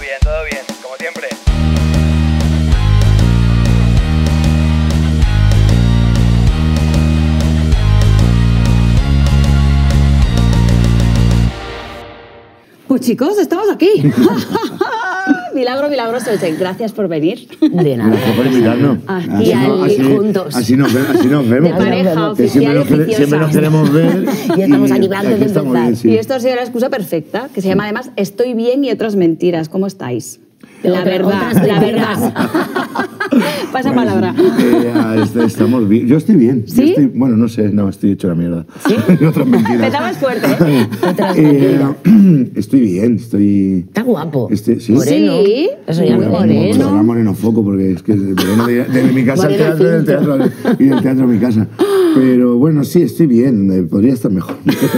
bien, como siempre. Pues chicos, estamos aquí. Milagro milagroso. Gracias por venir. De nada. Gracias por invitarnos. Aquí juntos. Así nos vemos. De pareja oficial y siempre nos queremos ver. Y estamos aquí antes de estamos empezar. bien, sí. Y esto ha sido la excusa perfecta, que se llama además Estoy bien y otras mentiras. ¿Cómo estáis? La verdad, otras la mentiras. verdad. Pasa palabra. Estamos bien. Yo estoy bien. ¿Sí? Yo estoy, bueno, no sé, no, estoy hecho la mierda. ¿Sí? Otras mentiras. Empezamos fuerte, ¿eh? Otras mentiras. Estoy bien, estoy... Está guapo. ¿Sí? Moreno. Sí. Eso ya Muy me moreno. Será moreno foco, porque es que de mi casa al Moreno teatro, del filtro. teatro y del teatro a mi casa. Pero bueno, sí, estoy bien. Podría estar mejor.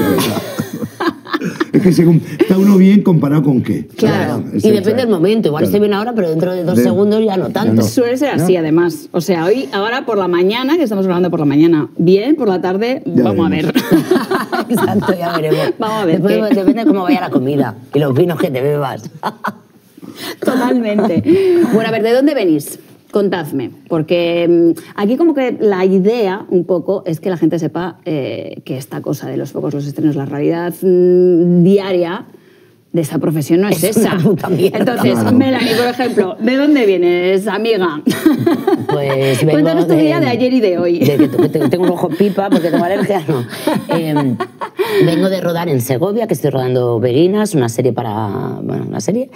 Es que según está uno bien comparado con qué. Claro. Es Y el- depende del momento. Igual claro. estoy bien ahora, pero dentro de 2 De- segundos ya no tanto. no. Suele ser así, además. O sea, ahora por la mañana, que estamos hablando por la mañana, bien, por la tarde, Ya vamos veremos. a ver. Exacto, ya veremos. Vamos a ver Después, qué. depende de cómo vaya la comida y los vinos que te bebas. Totalmente. Bueno, a ver, ¿de dónde venís? Contadme, porque aquí como que la idea un poco es que la gente sepa que esta cosa de los focos, los estrenos, la realidad diaria de esta profesión no es Es esa. una puta mierda. Entonces, Claro. Melanie, por ejemplo, ¿de dónde vienes, amiga? Pues vengo Cuéntanos tu día de ayer y de hoy. De que tengo un ojo pipa porque tengo alergia, no. Vengo de rodar en Segovia, que estoy rodando Beguinas, una serie una serie.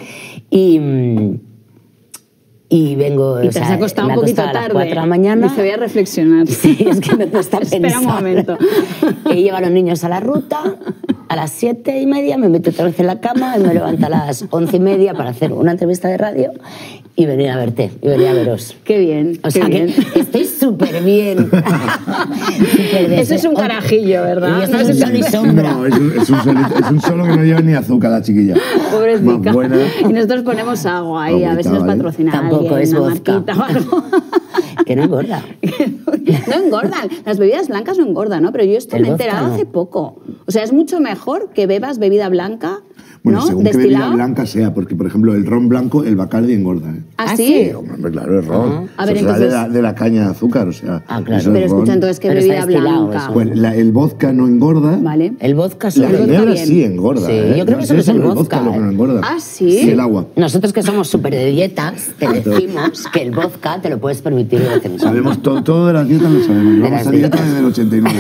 Y vengo... Y te has acostado un poquito tarde. A las 4 de la mañana. Dice, voy a reflexionar. Sí, es que me cuesta pensar. Espera un momento. Llevo a los niños a la ruta, a las 7:30 me meto otra vez en la cama y me levanto a las 11:30 para hacer una entrevista de radio y venir a verte, y venir a veros. Qué bien, O sea qué bien. que estoy súper bien. Súper bien. Eso es un carajillo, ¿verdad? Y esto No es un es- sol y sombra. No, es un solo que no lleva ni azúcar la chiquilla. Pobrecita. Más buena. Y nosotros ponemos agua ahí, a ver si nos Agüita, ¿vale? patrocina Tampoco alguien, es una vodka. marquita o algo. Que no engorda. No engordan. Las bebidas blancas no engordan, ¿no? Pero yo esto El me he vodka enterado no. hace poco. O sea, es mucho mejor que bebas bebida blanca, Bueno, ¿no? según qué bebida Destilado. blanca sea, porque por ejemplo el ron blanco, el Bacardi engorda. ¿eh? ¿Ah, ¿Ah, sí? sí? Hombre, claro, es ron. A ver, Eso sale entonces- de la caña de azúcar, o sea. Ah, claro. eso es Pero escucha, ron. entonces, ¿qué Pero bebida está destilado blanca? eso. Pues el vodka no engorda. Vale. El vodka La solo. vodka ginebra bien. sí engorda. Sí, ¿eh? yo creo que solo es el vodka, lo que no ¿eh? engorda. Ah, ¿sí? Y el agua. Nosotros que somos súper de dietas, te decimos que el vodka te lo puedes permitir de vez en cuando. Sabemos todo de las dietas, lo sabemos. Llevamos las a dieta dietas. desde el 89.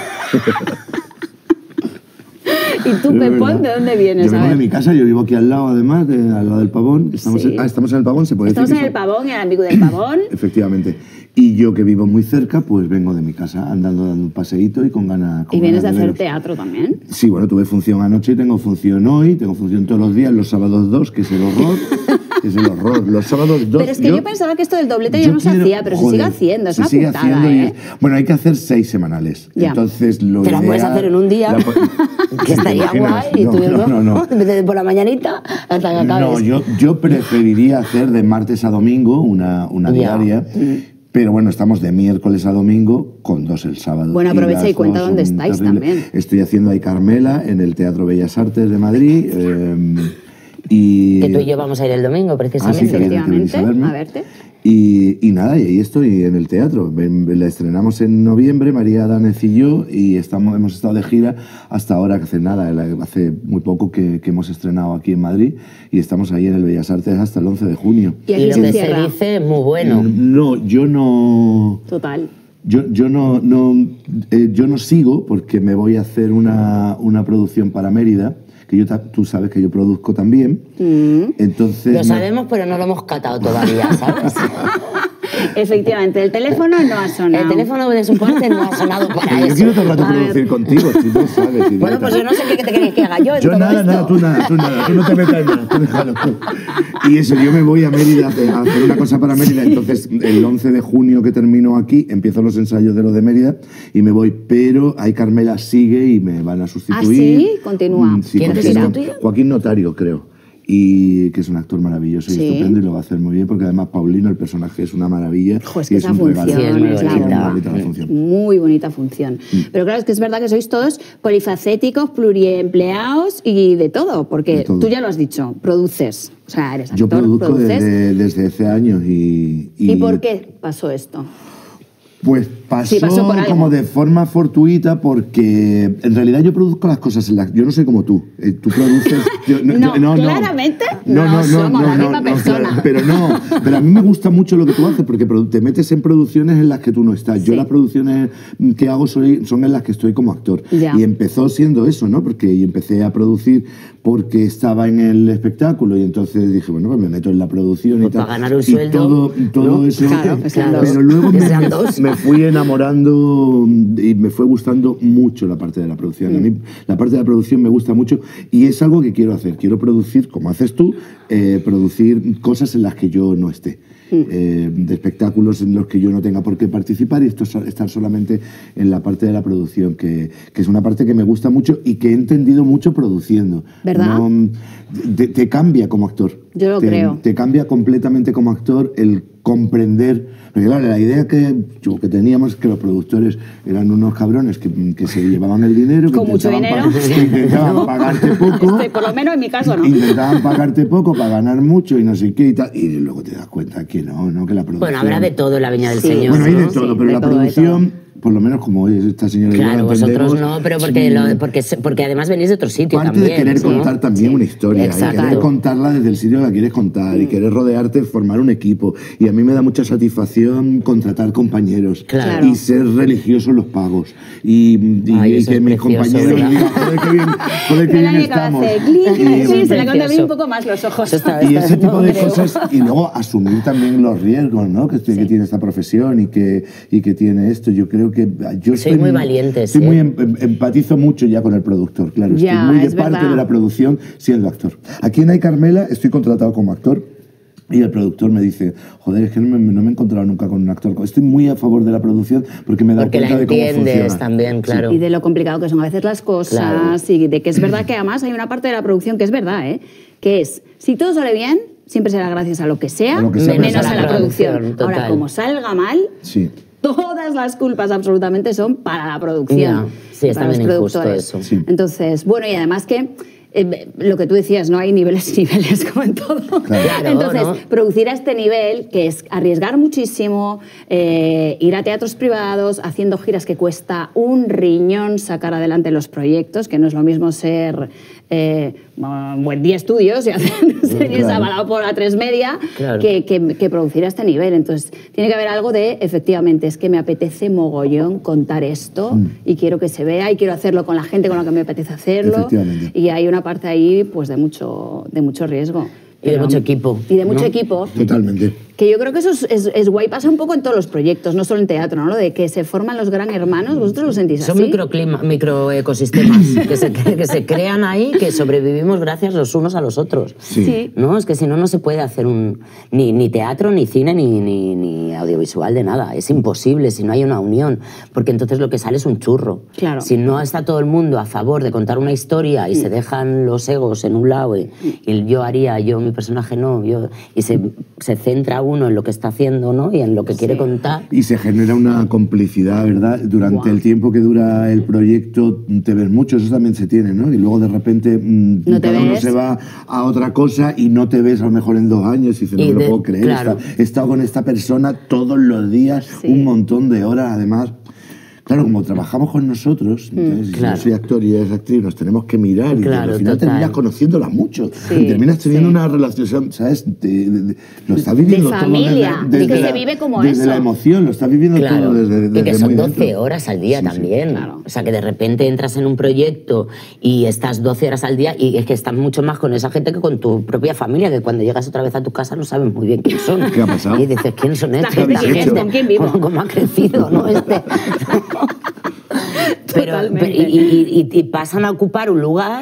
¿Y tú, Es Pepón, verdad. de dónde vienes? Yo A vengo de ver. mi casa, yo vivo aquí al lado, además, al lado del Pavón. Estamos, Sí. estamos en el Pavón, se puede Estamos decir. en el Pavón, en el amigo del Pavón. Efectivamente. Y yo que vivo muy cerca, pues vengo de mi casa andando dando un paseíto y con ganas. Y vienes de hacer veros. teatro también. Sí, bueno, tuve función anoche, tengo función hoy, tengo función todos los días, los sábados 2, que es el horror. que es el horror. Los sábados 2. Pero es que yo pensaba que esto del doblete ya no se hacía, pero se sigue haciendo, es se una sigue putada, haciendo y ¿eh? bueno, hay que hacer 6 semanales. Ya. Entonces, lo Te la puedes ideal- hacer en un día, la pu- que ¿Te estaría imaginas? guay. Y tú no. en vez de por la mañanita hasta que acabes. No, yo preferiría hacer de martes a domingo una Ya. diaria. Pero bueno, estamos de miércoles a domingo con 2 el sábado. Bueno, aprovecha las y cuenta dos dónde son estáis terribles. también. Estoy haciendo ahí Carmela en el Teatro Bellas Artes de Madrid. Y Que tú y yo vamos a ir el domingo, Ah, sí, precisamente. que vienes Efectivamente, a verme. a verte. Y nada, y ahí estoy en el teatro. La estrenamos en noviembre, María Danez y yo, y hemos estado de gira hasta ahora, que hace nada, hace muy poco que hemos estrenado aquí en Madrid, y estamos ahí en el Bellas Artes hasta el 11 de junio. Y aquí Y lo se que se cierra. dice es muy bueno. No, yo no... Total. Yo no sigo porque me voy a hacer una producción para Mérida, que tú sabes que yo produzco también. Entonces Lo sabemos, pero no lo hemos catado todavía, ¿sabes? Efectivamente, el teléfono no ha sonado. El teléfono de su parte no ha sonado para Pero yo eso. quiero todo el rato A ver. producir contigo, si tú sabes. Bueno, idiota. pues yo no sé qué te queréis que haga yo en Yo todo nada, esto. nada, tú no te metas en nada, tú déjalo. Y eso, yo me voy a Mérida a hacer una cosa para Mérida, entonces el 11 de junio que termino aquí, empiezo los ensayos de lo de Mérida y me voy, pero ahí Carmela sigue y me van a sustituir. ¿Ah, sí? Continúa. Sí, ¿Quién te continúa. sustituye? Joaquín Notario, creo. y que es un actor maravilloso y Sí. estupendo y lo va a hacer muy bien porque además Paulino, el personaje, es una maravilla. Jo, es y que esa un regalo. función Sí, es muy es la bonita. bomba. Muy bonita la función. Muy bonita función. Pero claro, es que es verdad que sois todos polifacéticos, pluriempleados y de todo, porque De todo. tú ya lo has dicho, produces. O sea, eres actor, Yo produzco produces. desde hace años y... ¿Y por qué pasó esto? Pues pasó, Sí, pasó por algo. como de forma fortuita porque en realidad yo produzco las cosas en las... Yo no soy como tú. Tú produces... No, claramente no somos la misma persona. Pero a mí me gusta mucho lo que tú haces porque te metes en producciones en las que tú no estás. Sí. Yo las producciones que hago son en las que estoy como actor. Ya. Y empezó siendo eso, ¿no? Porque yo empecé a producir porque estaba en el espectáculo y entonces dije, bueno, pues me meto en la producción y Pues tal. para ganar un Y sueldo, todo ¿no? eso... Claro, que sean dos. Pero luego Que sean dos. me fui enamorando y me fue gustando mucho la parte de la producción. A mí la parte de la producción me gusta mucho y es algo que quiero hacer. Quiero producir, como haces tú, producir cosas en las que yo no esté. De espectáculos en los que yo no tenga por qué participar y estar solamente en la parte de la producción, que es una parte que me gusta mucho y que he entendido mucho produciendo. ¿Verdad? Te cambia como actor. Yo lo creo. Te cambia completamente como actor el comprender. Porque claro, la idea que teníamos es que los productores eran unos cabrones que se llevaban el dinero, que Con mucho intentaban dinero. que intentaban pagarte poco. Por lo menos en mi caso no. Intentaban pagarte poco para ganar mucho y no sé qué y tal. Y luego te das cuenta que no, que la producción... Bueno, habrá de todo en la Viña del Sí. Señor. Bueno, hay de ¿no? todo, Sí, pero de la todo, de producción, por lo menos como esta señora y yo Claro, lo vosotros entendemos, no, pero porque además venís de otro sitio parte también. de querer ¿sí? contar también una historia, y Exacto. querer contarla desde el sitio que la quieres contar, y querer rodearte, formar un equipo. Y a mí me da mucha satisfacción contratar compañeros Claro. y ser religioso en los pagos. Y Ay, eso que es mis precioso, compañeros ¿verdad? digan, joder, qué bien Melania estamos. hace clic, Y- sí, se le cambia a mí precioso. un poco más los ojos. Eso está- Y ese tipo de creo. cosas, y luego asumir también los riesgos, ¿no? Que tiene esta profesión y que tiene esto. Yo creo que yo Soy muy valiente, estoy sí. muy empatizo mucho ya con el productor, claro. Ya, estoy muy de es parte verdad. de la producción siendo actor. Aquí en Ay Carmela estoy contratado como actor. Y el productor me dice, joder, es que no me he encontrado nunca con un actor. Estoy muy a favor de la producción porque me da Porque cuenta la de cómo entiendes funciona. también, claro. Y de lo complicado que son a veces las cosas, Claro. y de que es verdad que además hay una parte de la producción que es verdad, ¿eh? Que es, si todo sale bien, siempre será gracias a lo que sea, A lo que sea, menos menos a la producción. total. Ahora, como salga mal, Sí. todas las culpas absolutamente son para la producción, Ya, sí, es para los también injusto productores. eso. Sí. Entonces, bueno, y además que lo que tú decías, no hay niveles y niveles como en todo. Claro, Entonces, ¿no? producir a este nivel, que es arriesgar muchísimo, ir a teatros privados, haciendo giras que cuesta un riñón sacar adelante los proyectos, que no es lo mismo ser Buen Día Estudios y hacer series Claro. a Balao por A3 Media, Claro. que producir a este nivel. Entonces, tiene que haber algo de, efectivamente, es que me apetece mogollón contar esto y quiero que se vea y quiero hacerlo con la gente con la que me apetece hacerlo. Efectivamente. Y hay una parte ahí pues de mucho riesgo. Y de mucho equipo. Y de mucho ¿no? equipo. Totalmente. Que yo creo que eso es guay, pasa un poco en todos los proyectos, no solo en teatro, ¿no? Lo de que se forman los gran hermanos, ¿vosotros lo sentís Son así? microecosistemas que se crean ahí, que sobrevivimos gracias los unos a los otros. Sí. ¿No? Es que si no, no se puede hacer ni teatro, ni cine, ni audiovisual de nada. Es imposible si no hay una unión, porque entonces lo que sale es un churro. Claro. Si no está todo el mundo a favor de contar una historia y se dejan los egos en un lado y yo haría, mi personaje no, y se centra uno en lo que está haciendo, ¿no? Y en lo que quiere contar. Y se genera una complicidad, ¿verdad? Durante Guau. el tiempo que dura el proyecto te ves mucho, eso también se tiene, ¿no? Y luego de repente No te cada uno ves. se va a otra cosa y no te ves a lo mejor en 2 años y dices, no Y me lo de- puedo creer. claro. He estado con esta persona todos los días, Sí. un montón de horas, además. Claro, como trabajamos con nosotros, entonces, si claro. yo soy actor y ella es actriz, nos tenemos que mirar y Claro, al final total. terminas conociéndola mucho. Sí, y terminas teniendo sí. una relación, ¿sabes? Lo estás viviendo todo familia, desde es que la- se vive como desde eso. la emoción, lo estás viviendo Claro, todo desde y que son muy 12 dentro. horas al día Sí, sí. también. Claro. O sea, que de repente entras en un proyecto y estás 12 horas al día y es que estás mucho más con esa gente que con tu propia familia, que cuando llegas otra vez a tu casa no sabes muy bien quién son. ¿Qué ha pasado? Y dices, ¿quién son estos? gente quién es? ¿Con quién vivo? ¿Cómo ha crecido, no? Pero Totalmente. y pasan a ocupar un lugar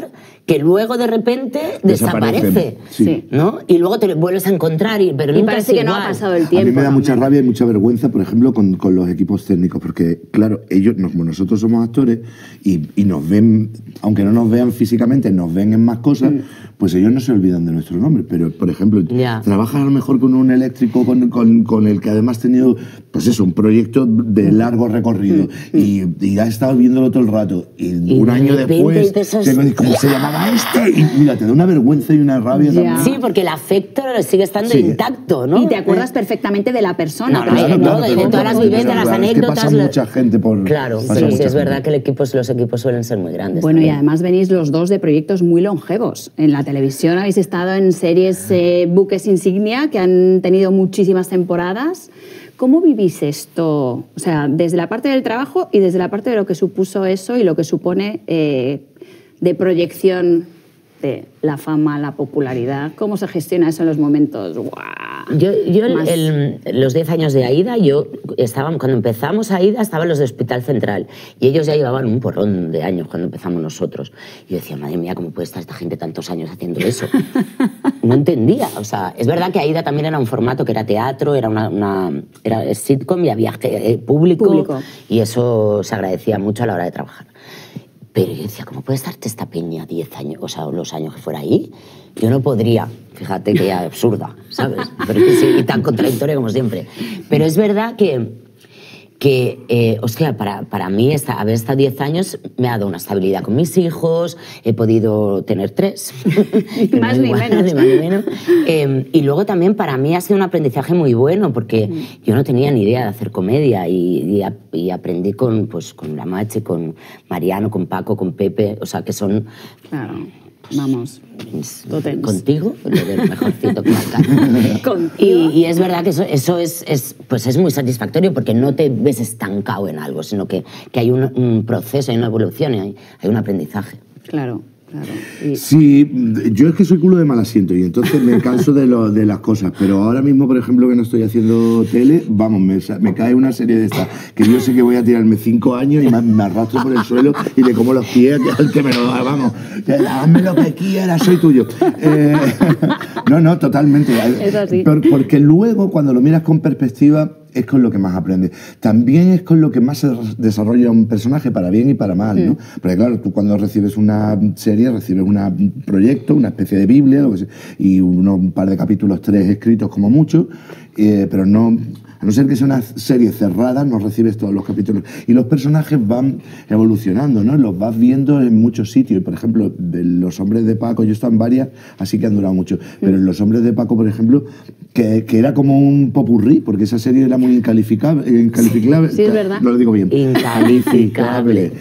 que luego de repente desaparece, Sí. ¿no? Y luego te vuelves a encontrar, pero Y nunca parece es que no igual. ha pasado el A tiempo. mí me da mucha también. rabia y mucha vergüenza, por ejemplo, con los equipos técnicos, porque, claro, ellos, como nosotros somos actores y nos ven, aunque no nos vean físicamente, nos ven en más cosas, pues ellos no se olvidan de nuestro nombre. Pero, por ejemplo, Ya. trabajas a lo mejor con un eléctrico con el que además ha tenido, pues eso, un proyecto de largo recorrido y ha estado viéndolo todo el rato. Y un de año repente después, dices, ¿cómo se llamaba este? Y mira, te da una vergüenza y una rabia Ya. también. Sí, porque el afecto sigue estando Sí. intacto, ¿no? Y te acuerdas perfectamente de la persona. No, porque claro, no, claro, de de todas las vivencias, las Es que anécdotas. pasa mucha gente por... Claro, pasa sí, mucha es verdad gente. que los equipos suelen ser muy grandes. Bueno, y también. además venís los dos de proyectos muy longevos. En la televisión habéis estado en series buques insignia que han tenido muchísimas temporadas. ¿Cómo vivís esto? O sea, desde la parte del trabajo y desde la parte de lo que supuso eso y lo que supone de proyección de la fama, la popularidad. ¿Cómo se gestiona eso en los momentos? ¡Guau! Yo Más- los 10 años de AIDA, cuando empezamos AIDA estaban los de Hospital Central y ellos ya llevaban un porrón de años cuando empezamos nosotros. Y yo decía, madre mía, ¿cómo puede estar esta gente tantos años haciendo eso? No entendía. O sea, es verdad que AIDA también era un formato que era teatro, era era sitcom y había público y eso se agradecía mucho a la hora de trabajar. Pero yo decía, ¿cómo puede estarte esta peña 10 años, o sea, los años que fuera ahí? Yo no podría, fíjate que ya absurda, ¿sabes? Pero sí, y tan contradictoria como siempre. Pero es verdad hostia, para mí haber estado 10 años me ha dado una estabilidad con mis hijos, he podido tener 3. Ni más ni menos. Ni más ni menos. Y luego también para mí ha sido un aprendizaje muy bueno porque yo no tenía ni idea de hacer comedia y aprendí con la Mache, con Mariano, con Paco, con Pepe, o sea, que son... Claro, vamos. Potens. Contigo, lo del mejorcito que marcar. Contigo. Y es verdad que eso es muy satisfactorio porque no te ves estancado en algo, sino que hay un proceso, hay una evolución, hay un aprendizaje. Claro, claro. Y- Sí, yo es que soy culo de mal asiento y entonces me canso de las cosas, pero ahora mismo, por ejemplo, que no estoy haciendo tele, vamos, me cae una serie de estas que yo sé que voy a tirarme 5 años y me arrastro por el suelo y le como los pies al que me lo da, vamos, que hazme lo que quieras, soy tuyo. No, totalmente. Es así. Porque luego, cuando lo miras con perspectiva, es con lo que más aprendes. También es con lo que más se desarrolla un personaje, para bien y para mal, ¿no? Porque claro, tú cuando recibes una serie, recibes un proyecto, una especie de Biblia, lo que sea, y un par de capítulos, 3 escritos como mucho, pero no... A no ser que sea una serie cerrada, no recibes todos los capítulos. Y los personajes van evolucionando, ¿no? Los vas viendo en muchos sitios. Y, por ejemplo, de Los Hombres de Paco, yo he estado en varias, así que han durado mucho. Pero en Los Hombres de Paco, por ejemplo, que era como un popurrí, porque esa serie era muy incalificable. Sí, es verdad. No lo digo bien. Incalificable.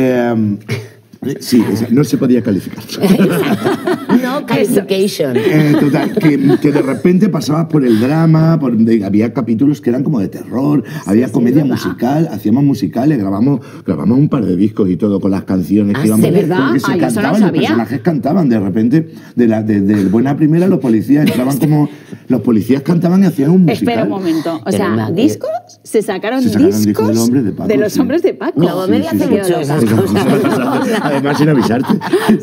Sí, no se podía calificar. No qualification. Total, que de repente pasabas por el drama, había capítulos que eran como de terror, había comedia musical, hacíamos musicales, grabamos un par de discos y todo con las canciones que íbamos. ¿de verdad? Porque se Yo eso no cantaban, los sabía. personajes cantaban, de repente, de buena primera los policías entraban como... Los policías cantaban y hacían un musical. Espera un momento. O Pero sea, una- ¿discos? ¿Se sacaron discos discos de los Hombres de Paco, de los sí. Hombres de Paco? Globomedia hace mucho esas cosas. Además, sin avisarte.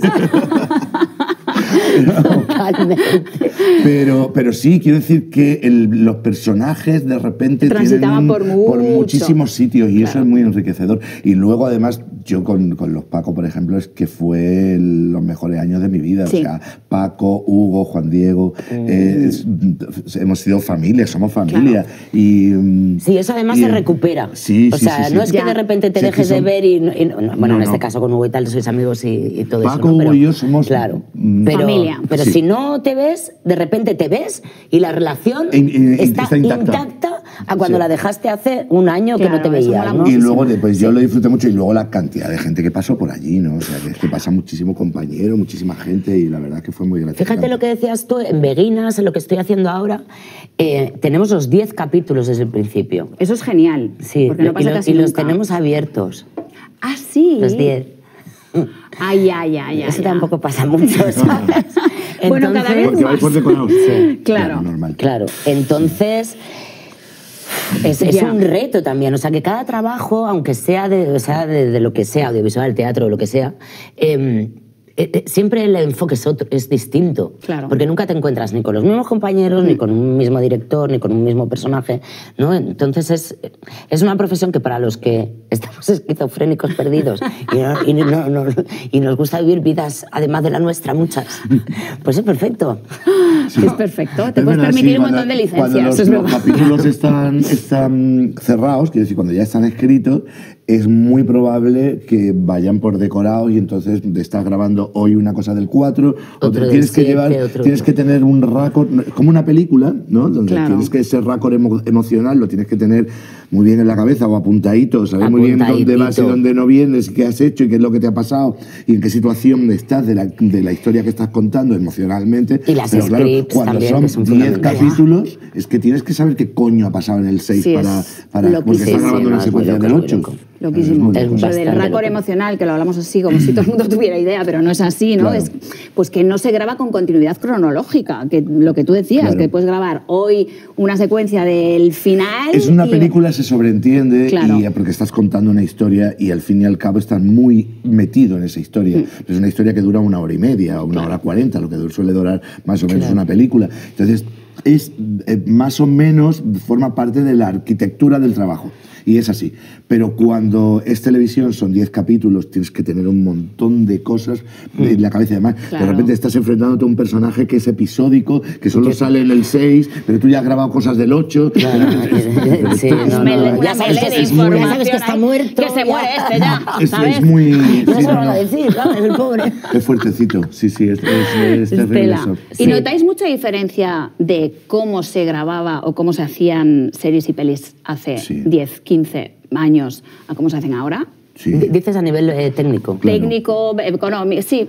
Totalmente. Pero sí, quiero decir que los personajes de repente Transitaban por mucho. muchísimos sitios y eso Claro. es muy enriquecedor. Y luego, además, yo con los Paco, por ejemplo, es que fue los mejores años de mi vida. Sí. O sea, Paco, Hugo, Juan Diego, hemos sido familia, somos familia. Y, Sí, eso además y- se recupera. Sí, o sí, sea, sí, no sí. es que Ya. de repente te Sí, es que dejes de son- ver bueno, No, en este no. caso con Hugo y tal sois amigos y todo Paco, eso, ¿no? Hugo y yo somos, Claro. Familia. Pero Sí. si no te ves, de repente te ves y la relación Está está intacta. intacta a cuando Sí. la dejaste hace un año que no Claro, te eso veías, mola ¿no? mucho. Y luego, Muchísimo. pues yo lo disfruté mucho y luego la cantidad de gente que pasó por allí, ¿no? O sea, que es que pasa muchísimo compañero, muchísima gente y la verdad que fue muy gratificante. Fíjate lo que decías tú, en Beguinas, en lo que estoy haciendo ahora, tenemos los 10 capítulos desde el principio. Eso es genial. Sí, porque no pasa casi y los nunca. tenemos abiertos, Ah, sí. los 10. Ay. Eso tampoco pasa mucho, ¿sabes? Bueno, cada vez Porque vais más. por decorados. Sí, Claro. normal. Claro, entonces es Ya. un reto también. O sea, que cada trabajo, aunque sea de lo que sea, audiovisual, teatro, lo que sea, siempre el enfoque es distinto. Claro. Porque nunca te encuentras ni con los mismos compañeros, ni con un mismo director, ni con un mismo personaje, ¿no? Entonces es una profesión que para los que estamos esquizofrénicos perdidos y nos gusta vivir vidas, además de la nuestra, muchas, pues es perfecto. Sí. Es perfecto, te puedes permitir un montón de licencias. Cuando los capítulos están cerrados, quiero decir, cuando ya están escritos, es muy probable que vayan por decorados y entonces te estás grabando hoy una cosa del 4, tienes que tener un récord, como una película, ¿no? Donde tienes que ese récord emocional lo tienes que tener muy bien en la cabeza o apuntadito, saber muy bien dónde vas y dónde no vienes, qué has hecho y qué es lo que te ha pasado y en qué situación estás de la historia que estás contando emocionalmente. Y las scripts cuando también, son 10 capítulos, es que tienes que saber qué coño ha pasado en el 6 porque estás grabando una secuencia del 8. Loquísimo. Lo del récord emocional, que lo hablamos así, como si todo el mundo tuviera idea, pero no es así, ¿no? Claro. Es, pues que no se graba con continuidad cronológica, que lo que tú decías, Claro. que puedes grabar hoy una secuencia del final. Es una película, se sobreentiende, Claro. porque estás contando una historia y al fin y al cabo estás muy metido en esa historia. Es una historia que dura 1 hora y media o 1 hora 40, lo que suele durar más o menos una película. Entonces, es más o menos forma parte de la arquitectura del trabajo. Y es así. Pero cuando es televisión, son 10 capítulos, tienes que tener un montón de cosas en la cabeza. Además, Claro. de repente estás enfrentándote a un personaje que es episódico, que solo sale en el 6, pero tú ya has grabado cosas del 8. Claro. Sí, Ya sabes que está muerto. Que se muere ya, ¿sabes? Es muy... No sí, se lo van a decir, claro, es el pobre. Es fuertecito, sí, es terrible Estela. eso. ¿Y notáis mucha diferencia de cómo se grababa o cómo se hacían series y pelis hace 10, 15 años a cómo se hacen ahora? Sí. Dices a nivel técnico. Claro. Técnico, económico, sí,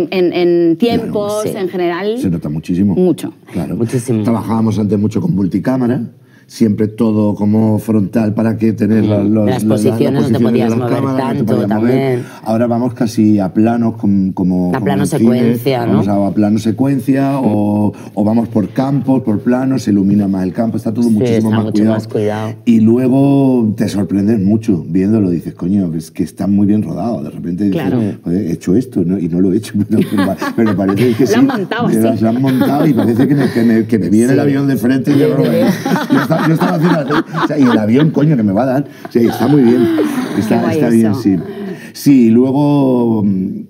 en tiempos, Claro, sí. en general. Se nota muchísimo. Mucho. Claro. Muchísimo. Trabajábamos antes mucho con multicámara, siempre todo como frontal para que tener Las posiciones no te podías de las mover cámaras, no te tanto podías también. Ahora vamos casi a planos como A plano en cine. secuencia, ¿no? Vamos a plano secuencia o vamos por campos, por planos, se ilumina más el campo, está todo muchísimo está más, mucho más cuidado. Y luego te sorprendes mucho viéndolo, dices, coño, es que está muy bien rodado. De repente dices, Claro. "Joder, he hecho esto, ¿no? Y no lo he hecho, pero parece que Lo sí. han montado así. Lo han montado y parece que me viene el avión de frente y yo no lo veo. Yo estaba haciendo así, o sea, y el avión, coño, que me va a dar. O sea, está muy bien. Está guay bien, eso. sí. Sí, luego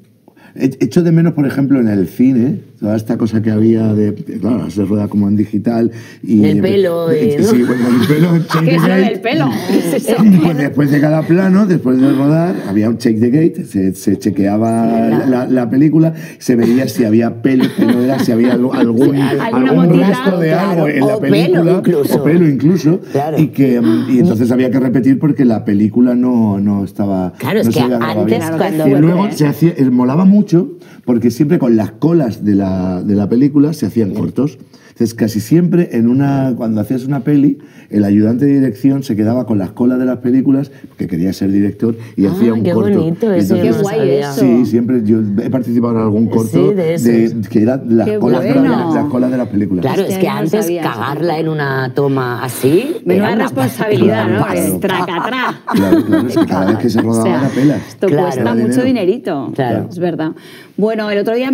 echo de menos, por ejemplo, en el cine, toda esta cosa que había de... Claro, ahora se rueda como en digital. Y El pelo, Sí, bueno, el pelo... check ¿Qué the es lo gate. del pelo? Pues después de cada plano, después de rodar, había un check the gate, se chequeaba la película, se veía si había pelo, si había algún motita, rastro de algo en la o película, pelo incluso. o pelo incluso, Claro. y entonces había que repetir porque la película no estaba... Claro, es no que se había grabado antes bien. cuando- Y luego se hacía, molaba mucho porque siempre con las colas de la película se hacían cortos. Entonces, casi siempre cuando hacías una peli, el ayudante de dirección se quedaba con las colas de las películas, porque quería ser director, y hacía un qué corto. bonito eso, Qué guay eso. Sí, siempre yo he participado en algún corto Sí, de esos. que era las Qué colas, bueno. las colas de las películas. Claro, Este es que no lo antes sabía, cagarla en una toma así... Menuda era una responsabilidad, ¿no? pasta. Es tracatrá. Claro, es que cada vez que se rodaba O sea, era pelas. Esto Claro. cuesta Era mucho dinero. dinerito. Claro. Es verdad. Bueno, el otro día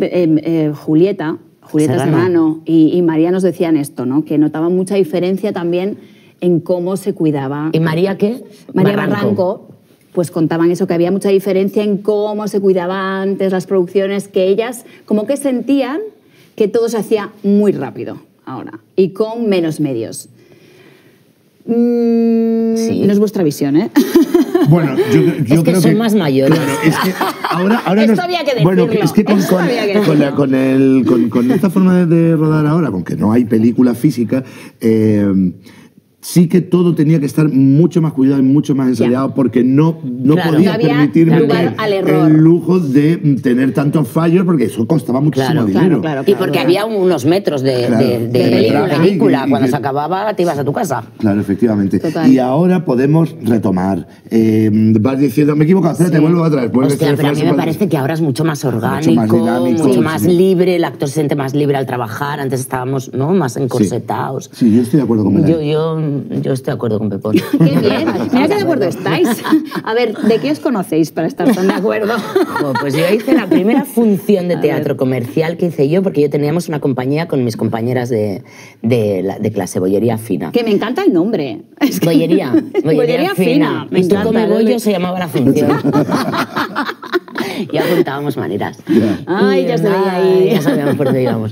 Julieta Serrano. Serrano y María nos decían esto, ¿no? Que notaban mucha diferencia también en cómo se cuidaba. ¿Y María qué? María Barranco, pues contaban eso, que había mucha diferencia en cómo se cuidaba antes las producciones, que ellas como que sentían que todo se hacía muy rápido ahora y con menos medios. Sí. No es vuestra visión, ¿eh? Bueno, yo Es que creo son más mayores. Claro, es que ahora Esto nos- había que Bueno, decirlo, es que esto había que decirlo. con esta forma de rodar ahora, con que no hay película física, sí que todo tenía que estar mucho más cuidado y mucho más ensayado porque no Claro. podía No había permitirme lugar al error. el lujo de tener tantos fallos porque eso costaba muchísimo Claro, dinero. claro. Y porque había unos metros de Claro. de De película. y Cuando que- se acababa, te ibas a tu casa. Claro, efectivamente. Total. Y ahora podemos retomar. Vas diciendo, me he equivocado, espérate, vuelvo atrás. vuelves Hostia, tres pero a mí frases, me vuelves- parece que ahora es mucho más orgánico, dinámico, mucho más sí. libre, el actor se siente más libre al trabajar, antes estábamos, ¿no?, más encorsetados. Sí, yo estoy de acuerdo con Melanie. Yo yo estoy de acuerdo con Pepón. Qué bien, mira que de acuerdo estáis. A ver, ¿de qué os conocéis para estar tan de acuerdo? Pues yo hice la primera función de teatro comercial que hice yo, porque yo teníamos una compañía con mis compañeras de clase, Bollería Fina. Que me encanta el nombre. Es que... Bollería Fina. Me Y tú encanta, come ¿no? bollo se llamaba la función. Y apuntábamos maneras. Ay, ya se veía ahí. Ya sabíamos por dónde íbamos.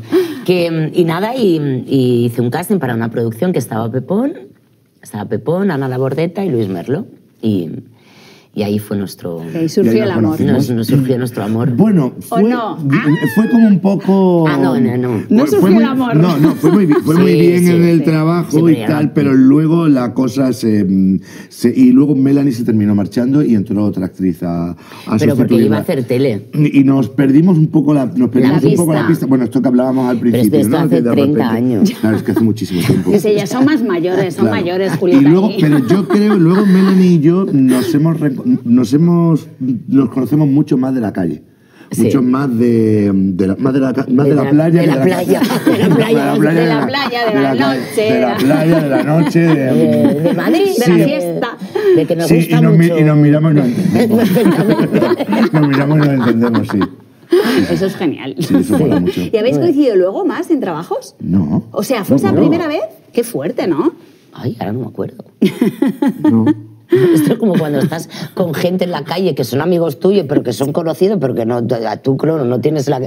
Y hice un casting para una producción que estaba Pepón, Ana Labordeta y Luis Merlo. Y ahí fue nuestro... Ahí surgió el amor. Nos surgió nuestro amor. Bueno, fue, fue como un poco... No. No surgió el amor. No, fue muy bien en el trabajo Sí, y tal, pero luego la cosa y luego Melanie se terminó marchando y entró otra actriz a Pero porque sustituirla. iba a hacer tele. Y nos perdimos un poco la pista. Bueno, esto que hablábamos al principio, esto ¿no? hace Que de 30 años. Claro, es que hace muchísimo tiempo. Dice, ya son más mayores, son Claro. mayores, Y Julieta. luego, ahí. pero yo creo, luego Melanie y yo nos conocemos mucho más de la calle. Sí. Mucho más de la playa. De la playa. De la playa, de la noche. De la playa, de la noche. De Madrid, de la fiesta. De que nos Sí, gusta y mucho. nos miramos y nos entendemos. Nos miramos y nos entendemos, sí. Eso es genial. Sí, eso mola mucho. ¿Y habéis coincidido luego más en trabajos? No. O sea, ¿fue esa No. primera vez? Qué fuerte, ¿no? Ay, ahora no me acuerdo. No. Esto es como cuando estás con gente en la calle que son amigos tuyos, pero que son conocidos, pero que no, tú, claro, no tienes y de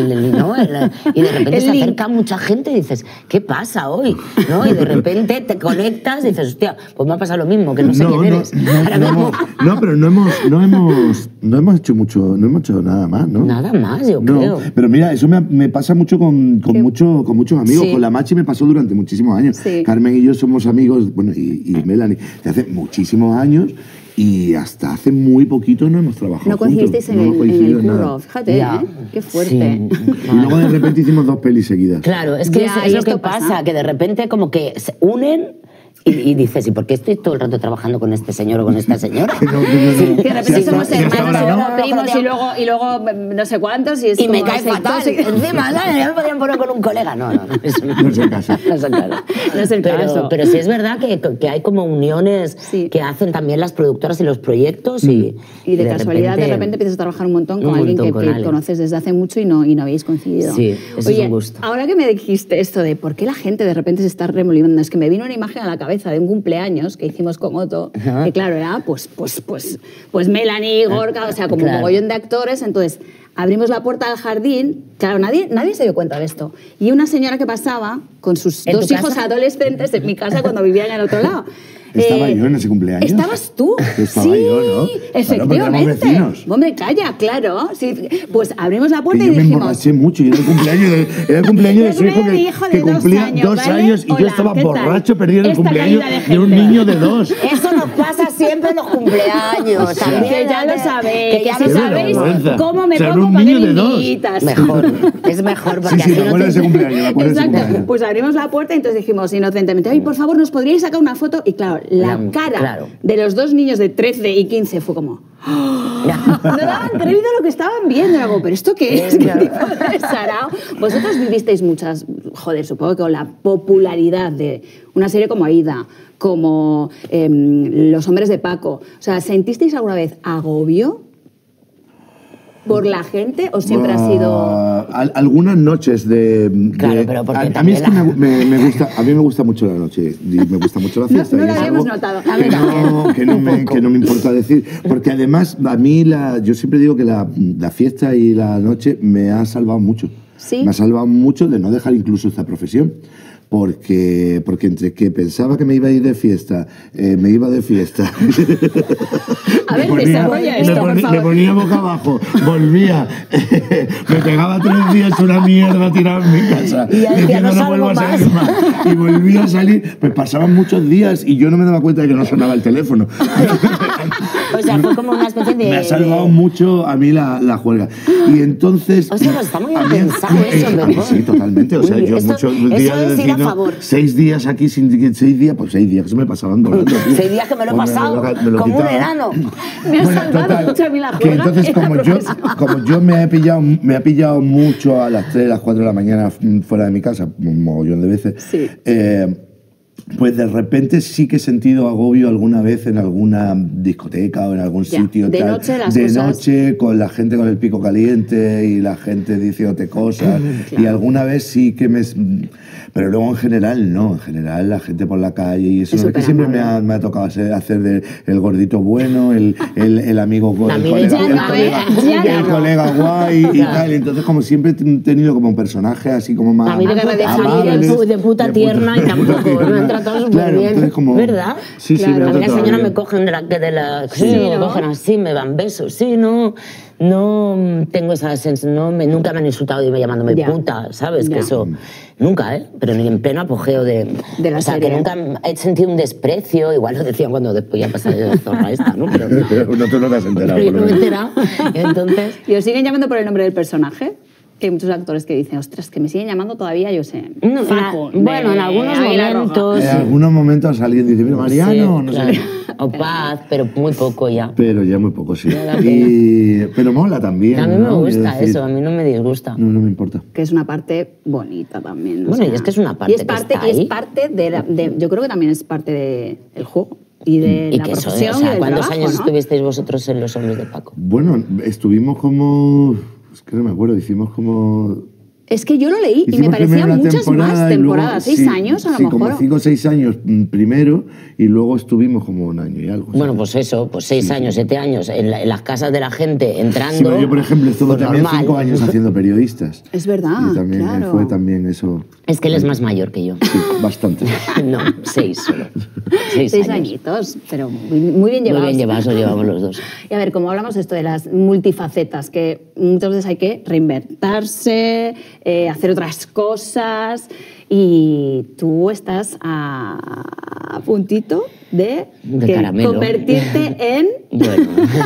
repente El se link. acerca mucha gente y dices, ¿qué pasa hoy? ¿No? Y de repente te conectas y dices, hostia, pues me ha pasado lo mismo, que no sé quién eres. Ahora mismo. Pero no hemos hecho mucho, no hemos hecho nada más, ¿no? Nada más, yo No, creo. pero mira, eso me pasa mucho con muchos amigos. Sí. Con la Machi me pasó durante muchísimos años. Sí. Carmen y yo somos amigos, bueno, y Melanie, de hace muchísimos años y hasta hace muy poquito no hemos trabajado No coincidisteis juntos. en, hemos el coincidido en curro, nada. fíjate, Ya. ¿eh? Qué fuerte. Sí. Y luego de repente hicimos 2 pelis seguidas. Claro, es que Ya, es y lo esto que pasa, que de repente como que se unen y dices, ¿y por qué estoy todo el rato trabajando con este señor o con esta señora? No. Que de repente Sí, somos sí, hasta hermanos ahora y luego no. primos y luego no sé cuántos. Y Y me como cae sectos fatal. y- Encima, ¿sabes? Ya me podrían poner con un colega. No, eso no. No es el caso. No es el caso. No es el caso. Pero sí es verdad que hay como uniones Sí. que hacen también las productoras y los proyectos y Y de casualidad, de repente empiezas a trabajar un montón con un alguien montón que con Ale. conoces desde hace mucho y no habéis coincidido. Sí, eso es Oye, un gusto. ahora que me dijiste esto de por qué la gente de repente se está remoliendo, es que me vino una imagen a la cabeza de un cumpleaños que hicimos con Otto, Ajá. que claro, era pues Melanie, Gorka, o sea, como un Claro. mogollón de actores, entonces abrimos la puerta al jardín, claro, nadie se dio cuenta de esto, y una señora que pasaba con sus ¿En 2 tu hijos casa? adolescentes en mi casa cuando vivía en el otro lado. Estaba yo en ese cumpleaños. ¿Estabas tú? Estaba sí, yo, ¿no? efectivamente. Claro, porque éramos vecinos. Hombre, calla, claro. Sí, pues abrimos la Que puerta y yo me dijimos... emborraché mucho y era el cumpleaños de su hijo de mi hijo de que 2 cumplía años, 2 ¿vale? años y yo Hola, estaba ¿qué tal? borracho perdido en el Esta cumpleaños calidad de de un gente. niño de 2. Eso nos pasa siempre en los cumpleaños. También, Que ya lo sabéis, que ya si lo sabéis vergüenza. cómo me O sea, era pongo un para que niño me de 2. invitas. Mejor, es mejor porque Sí, así me no acuerdo de te... ese cumpleaños, me acuerdo de ese Exacto. cumpleaños. Pues abrimos la puerta y entonces dijimos inocentemente, oye, por favor, ¿nos podríais sacar una foto? Y claro, la cara claro. de los 2 niños de 13 y 15 fue como... No daban crédito a lo que estaban viendo. Y algo, ¿pero esto qué es? ¿Qué tipo de sarao? Vosotros vivisteis muchas, joder, supongo que con la popularidad de una serie como Aída, como Los hombres de Paco. O sea, ¿sentisteis alguna vez agobio por la gente o siempre ha sido...? Algunas noches de... Claro, pero porque a mí es que también me gusta, a mí me gusta mucho la noche y me gusta mucho la fiesta. no y lo es habíamos algo notado. que no me importa decir. Porque además, a mí, yo siempre digo que la fiesta y la noche me ha salvado mucho. ¿Sí? Me ha salvado mucho de no dejar incluso esta profesión. Porque entre que pensaba que me iba a ir de fiesta, me iba de fiesta. A ver, desarrolla esto, por favor. Me ponía boca abajo, volvía, me pegaba 3 días una mierda tirada en mi casa. Y ya decía, diciendo, no salgo vuelvo a salir más". más. Y volvía a salir, pues pasaban muchos días y yo no me daba cuenta de que no sonaba el teléfono. O sea, fue como una especie de... Me ha salvado mucho a mí la juerga. Y entonces... O sea, pues está muy bien a mí- pensado eso, a mí Pepón. sí, totalmente. O sea, Uy, yo esto- muchos eso días es ir a diciendo, favor. 6 días aquí, 6 días, pues 6 días que se me pasaban volando. tío. 6 días que me lo he Pues pasado me lo como un quitaba. enano. Me ha salvado mucho a mí la que juerga. entonces, en la como yo me he pillado mucho a las 3, las 4 de la mañana fuera de mi casa, un mogollón de veces, Sí. pues de repente sí que he sentido agobio alguna vez en alguna discoteca o en algún sitio. De tal, noche las de cosas... noche, con la gente con el pico caliente y la gente diciéndote cosas. Claro. Y alguna vez sí que me... Pero luego en general no, en general la gente por la calle y eso. Es que siempre me ha tocado hacer el gordito bueno, el amigo, el colega guay y tal. Entonces como siempre he tenido como un personaje así como más... A mí de puta tierna y tampoco, me han tratado súper bien. Como, ¿verdad? Sí, claro. sí, me a mí las señoras bien. me cogen Sí, me ¿no? cogen así, me dan besos. Sí, no tengo esa sensación, nunca me han insultado y me llamándome Ya. puta, ¿sabes? Ya. Que eso, nunca, ¿eh? Pero ni en pleno apogeo de la o sea, serie. que nunca he sentido un desprecio, igual lo decían cuando después ya pasé de zorra esta, ¿no? Pero No, tú no te has enterado. yo por no lo me he menos. enterado. Entonces, ¿Y os siguen llamando por el nombre del personaje? Que hay muchos actores que dicen, ostras, que me siguen llamando todavía, yo sé. no, Facu, bueno, de en algunos Águila Roja. momentos... En algunos momentos alguien dice, mira, Mariano, sí, no claro. sé. O Paz, pero muy poco ya. Pero ya muy poco, sí. Ya da pena. Pero mola también. A mí me ¿no? gusta Quiero decir, eso, a mí no me disgusta. No me importa. Que es una parte bonita también. Bueno, y es que es una parte y es que parte, está y es ahí. parte yo creo que también es parte del juego y de Y la que eso, profesión o sea, y del ¿cuántos trabajo, años ¿no? estuvisteis vosotros en Los Hombres de Paco? Bueno, estuvimos como... Es que no me acuerdo, hicimos como... Es que yo lo leí y me Hicimos parecía primero una muchas más temporada y luego- temporadas, 6 sí, años a lo sí, mejor. como 5 o 6 años primero y luego estuvimos como un año y algo. Bueno, ¿sabes? pues eso, pues 6 años, 7 años, en las casas de la gente entrando. Sí, pero yo, por ejemplo, estuve pues también normal. 5 años haciendo periodistas. Es verdad, Y también claro. fue también eso... Es que él es más mayor que yo. Sí, bastante. No, 6 solo. 6 6 años. añitos, pero muy bien llevados. Muy bien llevados, lo llevamos los dos. Y a ver, como hablamos esto de las multifacetas, que muchas veces hay que reinventarse, hacer otras cosas, y tú estás a puntito de caramelo. convertirte en... Bueno,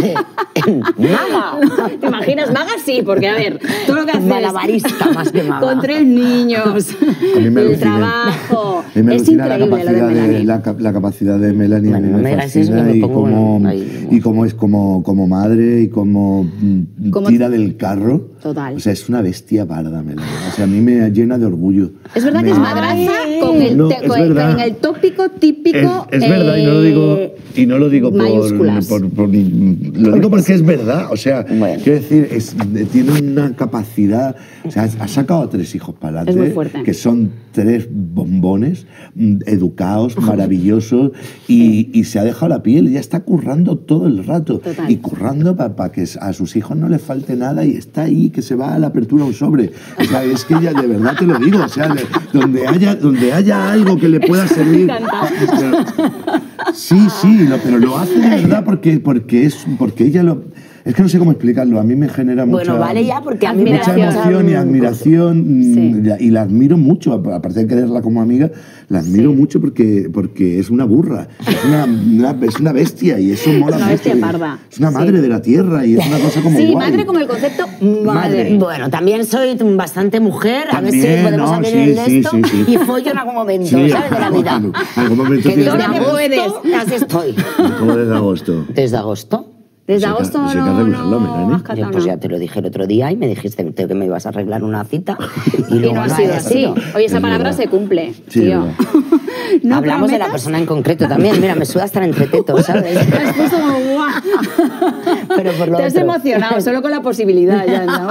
maga. ¿Te imaginas? Maga sí, porque a ver, todo lo que haces... Malabarista más que maga. Con 3 niños, A mí me el alucina. trabajo... A mí me Es alucina increíble lo de Melanie. la capacidad de Melanie. Bueno, a mí no me me digas eso, fascina que me y pongo ahí, y cómo es como madre y cómo Como- tira del carro. Total. O sea, es una bestia parda, Melanie. O sea, a mí me llena de orgullo. Es verdad que es madraza con el, No, te- es con el- verdad. en el tópico típico. Es verdad, y no lo digo mayúsculas. lo digo porque es verdad. O sea, Bueno. quiero decir, tiene una capacidad. O sea, ha sacado a 3 hijos para Es muy adelante, fuerte. que son 3 bombones, educados, maravillosos, y se ha dejado la piel, y ya está currando todo el rato. Total. Y currando para que a sus hijos no les falte nada, y está ahí, que se va a la apertura un sobre. O sea, es que ya de verdad te lo digo, o sea, donde haya algo que le pueda servir. Pero- sí, pero lo hace de verdad porque ella lo... Es que no sé cómo explicarlo, a mí me genera mucha... Bueno, vale ya, porque a mí me mucha da mucha- emoción y admiración, Sí. y la admiro mucho, aparte de quererla como amiga, la admiro mucho porque es una burra, es una bestia, y eso mola Es una bestia mucho. parda. Es una madre de la tierra y es una cosa como Sí, guay. madre como el concepto madre. Bueno, también soy bastante mujer, a ver si También, podemos ¿no? abrir Sí, el sí, esto sí, sí. y follo en algún momento, Sí, ¿sabes? De la vida. en algún momento Que tienes desde Todo lo que agosto, puedes. así estoy. Como desde agosto. ¿Desde agosto? Desde Eso hay que- agosto eso hay que no arreglarlo, Melanie. has catado Yo, pues nada. ya te lo dije el otro día y me dijiste que me ibas a arreglar una cita y Y luego no ha sido haya así. sido. Oye, esa Es palabra verdad. se cumple, Sí, tío. es verdad. No Hablamos de la prometas. persona en concreto también. Mira, me suda hasta el entreteto, ¿sabes? Te has puesto como guau. Pero por lo Te has otro. emocionado solo con la posibilidad. Ya, ¿no?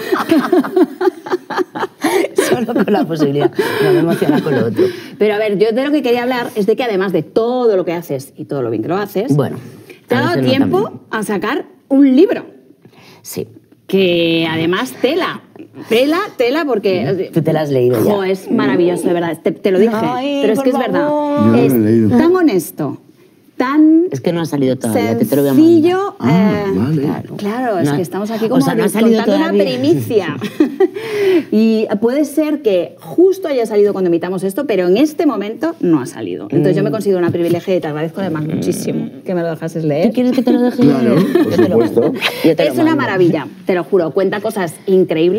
Solo con la posibilidad. No me emociona con lo otro. Pero a ver, yo de lo que quería hablar es de que además de todo lo que haces y todo lo bien que lo haces, Bueno. te ha a dado veces no tiempo también. a sacar un libro. Sí. Que además tela porque... Tú te la has leído ya. Jo, es maravilloso, de verdad, te lo dije. Ay, pero es que es por verdad. favor. Yo no Es lo he leído. tan honesto, tan Es que no ha salido todavía, te lo voy a mandar. sencillo. Vale. Claro, es No, que estamos aquí o como sea, no ha salido contando una todavía. primicia. Y puede ser que justo haya salido cuando imitamos esto, pero en este momento no ha salido. Entonces yo me considero una privilegiada y te agradezco además muchísimo que me lo dejases leer. ¿Tú quieres que te lo deje? Claro, por Yo te lo supuesto. mando. Yo te lo Es una mando. maravilla, te lo juro. Cuenta cosas increíbles.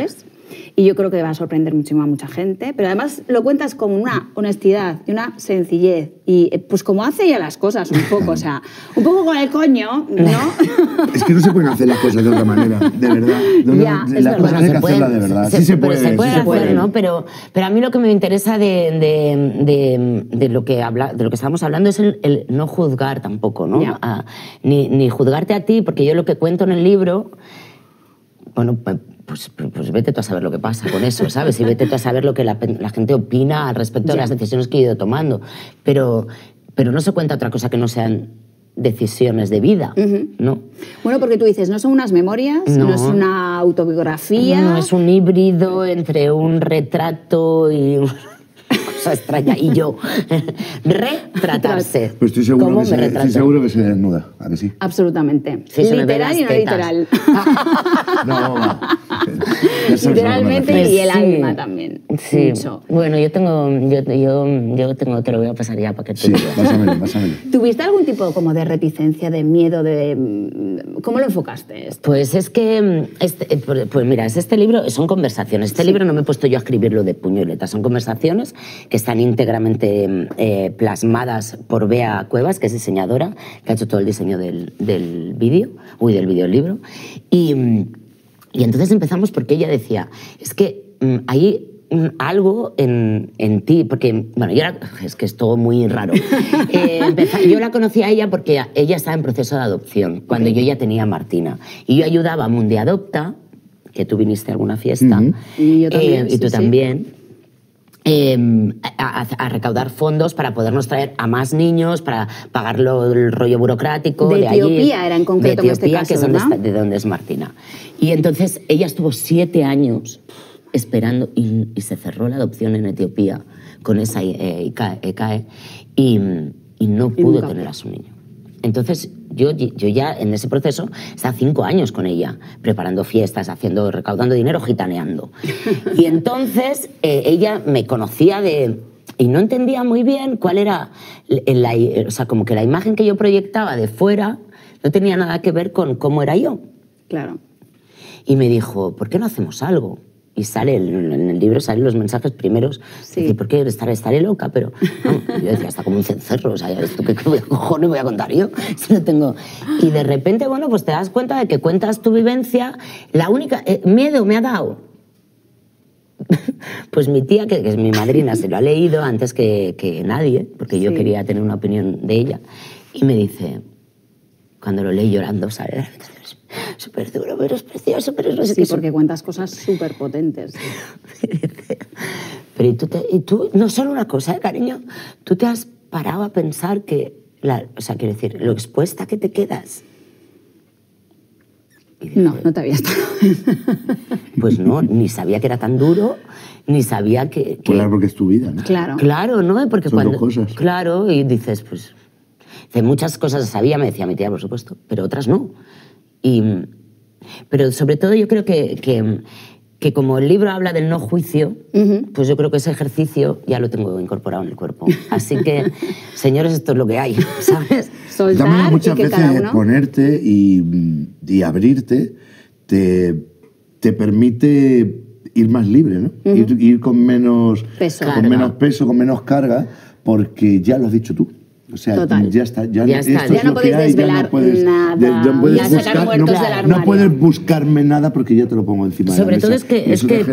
Y yo creo que va a sorprender muchísimo a mucha gente, pero además lo cuentas con una honestidad y una sencillez. Y pues como hace ella las cosas un poco, o sea, un poco con el coño, ¿no? Es que no se pueden hacer las cosas de otra manera, de verdad. Las cosas hay que hacerlas de verdad. Sí se puede, se puede sí se hacer, puede. ¿no? Pero a mí lo que me interesa de lo que estamos hablando es el no juzgar tampoco, ¿no? Ni juzgarte a ti, porque yo lo que cuento en el libro, bueno, pues vete tú a saber lo que pasa con eso, ¿sabes? Y vete tú a saber lo que la gente opina al respecto de las decisiones que he ido tomando. Pero no se cuenta otra cosa que no sean decisiones de vida, ¿no? Bueno, porque tú dices, no son unas memorias, no es una autobiografía. No, es un híbrido entre un retrato y una cosa extraña. Y yo, retratarse. Pues estoy seguro que se desnuda, ¿a que sí? Absolutamente. Sí, se me ven literal las y no tetas. literal. No, va. Literalmente y el alma también. Sí. Mucho. Bueno, yo te lo voy a pasar ya para que tú Sí, lo veas. pásamelo. ¿Tuviste algún tipo como de reticencia, de miedo, cómo lo enfocaste esto? Pues es que, pues mira, este libro son conversaciones. Este libro no me he puesto yo a escribirlo de puño y letra, son conversaciones que están íntegramente plasmadas por Bea Cuevas, que es diseñadora, que ha hecho todo el diseño del videolibro. Y entonces empezamos porque ella decía, es que hay algo en ti, porque, bueno, es que es todo muy raro. Yo la conocí a ella porque ella estaba en proceso de adopción, cuando yo ya tenía a Martina. Y yo ayudaba a Mundi Adopta, que tú viniste a alguna fiesta, y yo también, y tú sí. también. A recaudar fondos para podernos traer a más niños, para pagar el rollo burocrático de allí. Etiopía era en concreto de en este Etiopía, caso, que es ¿verdad? donde es Martina. Y entonces ella estuvo 7 años esperando y se cerró la adopción en Etiopía con esa ECAE y no pudo tener a su niño. Entonces yo ya en ese proceso estaba 5 años con ella, preparando fiestas, recaudando dinero, gitaneando. Y entonces ella me conocía y no entendía muy bien cuál era, o sea, como que la imagen que yo proyectaba de fuera no tenía nada que ver con cómo era yo. Claro. Y me dijo, ¿por qué no hacemos algo? Y en el libro salen los mensajes primeros. Sí. Decir, ¿por qué estaré loca? Pero no, yo decía, está como un cencerro. O sea, ¿esto qué cojones voy a contar yo? Si no tengo... Y de repente, bueno, pues te das cuenta de que cuentas tu vivencia. La única... miedo me ha dado. Pues mi tía, que es mi madrina, se lo ha leído antes que nadie, porque yo quería tener una opinión de ella. Y me dice, cuando lo leí llorando, ¿sabes? Súper duro, pero es precioso, pero no sé qué. Sí, porque cuentas cosas súper potentes. Pero y tú, no solo una cosa, cariño, tú te has parado a pensar que, o sea, quiero decir, lo expuesta que te quedas. No te había estado. Pues no, ni sabía que era tan duro, ni sabía que... Claro, porque es tu vida, ¿no? Claro, ¿no? Porque son dos cosas. Claro, y dices, pues... muchas cosas sabía, me decía mi tía, por supuesto, pero otras no. Pero sobre todo yo creo que como el libro habla del no juicio, pues yo creo que ese ejercicio ya lo tengo incorporado en el cuerpo. Así que, señores, esto es lo que hay, ¿sabes? Soltar También muchas y que veces cada uno... ponerte y abrirte te permite ir más libre, ¿no? Ir con menos peso, con menos carga, porque ya lo has dicho tú. O sea, total. Ya está. Ya no puedes desvelar nada, ya sacar muertos del armario. No puedes buscarme nada porque ya te lo pongo encima de la mesa. Sobre todo es que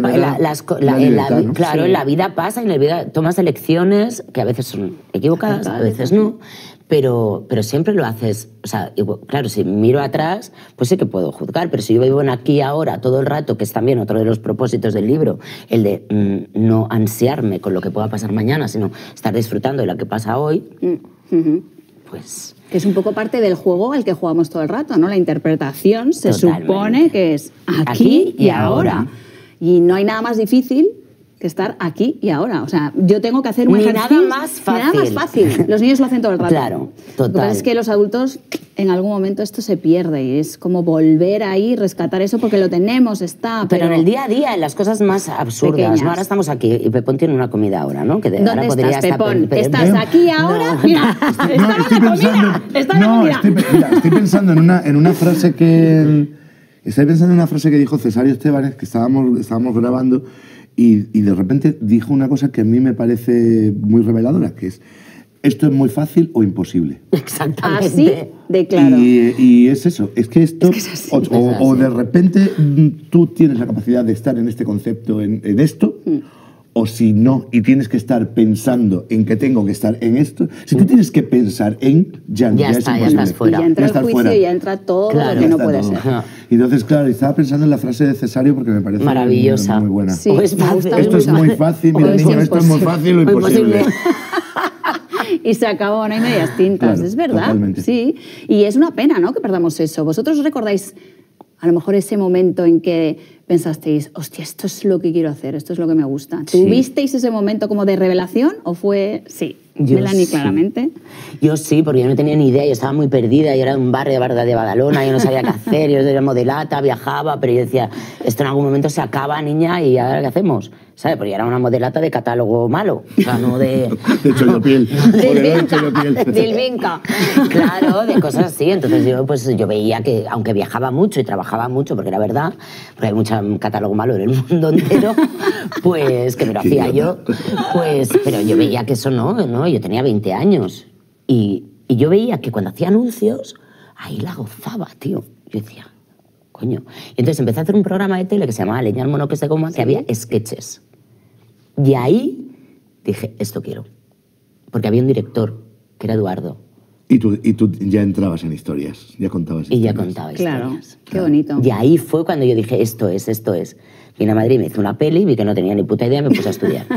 en la vida pasa, en la vida tomas elecciones que a veces son equivocadas, a veces no, pero siempre lo haces. O sea, claro, si miro atrás, pues sí que puedo juzgar, pero si yo vivo en aquí y ahora todo el rato, que es también otro de los propósitos del libro, el de no ansiarme con lo que pueda pasar mañana, sino estar disfrutando de lo que pasa hoy, pues... Que es un poco parte del juego al que jugamos todo el rato, ¿no? La interpretación se supone que es aquí y ahora. Y no hay nada más difícil que estar aquí y ahora. O sea, yo tengo que hacer un ejercicio... Nada más fácil. Los niños lo hacen todo el rato. Claro, total. Lo que pasa es que los adultos, en algún momento esto se pierde y es como volver ahí, rescatar eso porque lo tenemos, está... Pero en el día a día, en las cosas más absurdas, pequeñas. ¿no? Ahora estamos aquí y Pepón tiene una comida ahora, ¿no? Que ¿Dónde ahora estás, podría Pepón? estar... ¿Estás aquí ahora? Mira, está la comida. Estoy pensando en una frase que Estoy pensando en una frase que dijo Cesario Estebanes, que estábamos grabando, y de repente dijo una cosa que a mí me parece muy reveladora, que es, esto es muy fácil o imposible. Exactamente. Así de claro. Y es eso, es que esto, Es así. o de repente tú tienes la capacidad de estar en este concepto, en esto, o si no, y tienes que estar pensando en que tengo que estar en esto, si tú tienes que pensar en, ya es está, imposible. ya estás fuera. Y ya entra Ya el juicio fuera. y ya entra todo Claro, lo que no Está puede todo. ser. Ajá. Y entonces, claro, estaba pensando en la frase de Cesario porque me parece Maravillosa. muy buena. Sí, O es me gusta fácil. Esto es mucho. muy fácil, O mira es niño, esto es muy fácil o imposible. Y se acabó, no hay medias tintas, Claro, es verdad. totalmente. Sí, y es una pena, ¿no?, que perdamos eso. ¿Vosotros recordáis a lo mejor ese momento en que pensasteis, hostia, esto es lo que quiero hacer, esto es lo que me gusta? Sí. ¿Tuvisteis ese momento como de revelación o fue, sí, Yo Melanie, sí. claramente? Yo sí, porque yo no tenía ni idea, yo estaba muy perdida, yo era de un barrio de Badalona, yo no sabía qué hacer, yo era modelata, viajaba, pero yo decía, esto en algún momento se acaba, niña, ¿y ahora qué hacemos? ¿Sabes? Porque yo era una modelata de catálogo malo, o sea, no de... De Chollopiel. Del Chollopiel. Vinca. Claro, de cosas así. Entonces yo veía que, aunque viajaba mucho y trabajaba mucho, porque era verdad, porque hay mucho catálogo malo en el mundo entero, pues que me lo Qué hacía yo, idiota. pues, pero yo veía que eso no, yo tenía 20 años. Y yo veía que cuando hacía anuncios, ahí la gozaba, tío. Yo decía, coño. Y entonces empecé a hacer un programa de tele que se llamaba Leñar Mono que se coma, que había sketches. Y ahí dije, esto quiero. Porque había un director, que era Eduardo. Y tú ya entrabas en historias, ya contabas Y ya historias. contaba Claro, historias. qué bonito. Y ahí fue cuando yo dije, esto es. Vine a Madrid, me hice una peli, vi que no tenía ni puta idea, me puse a estudiar.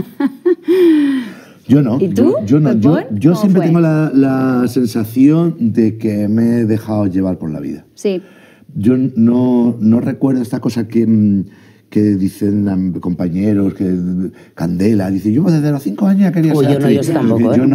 Yo no. ¿Y tú, Yo no. Pepón? Yo ¿Cómo siempre fue? tengo la sensación de que me he dejado llevar por la vida. Sí. Yo no recuerdo esta cosa que dicen compañeros, que Candela, dice, yo desde los 5 años ya quería Uy, ser yo no, actriz. yo tampoco, Yo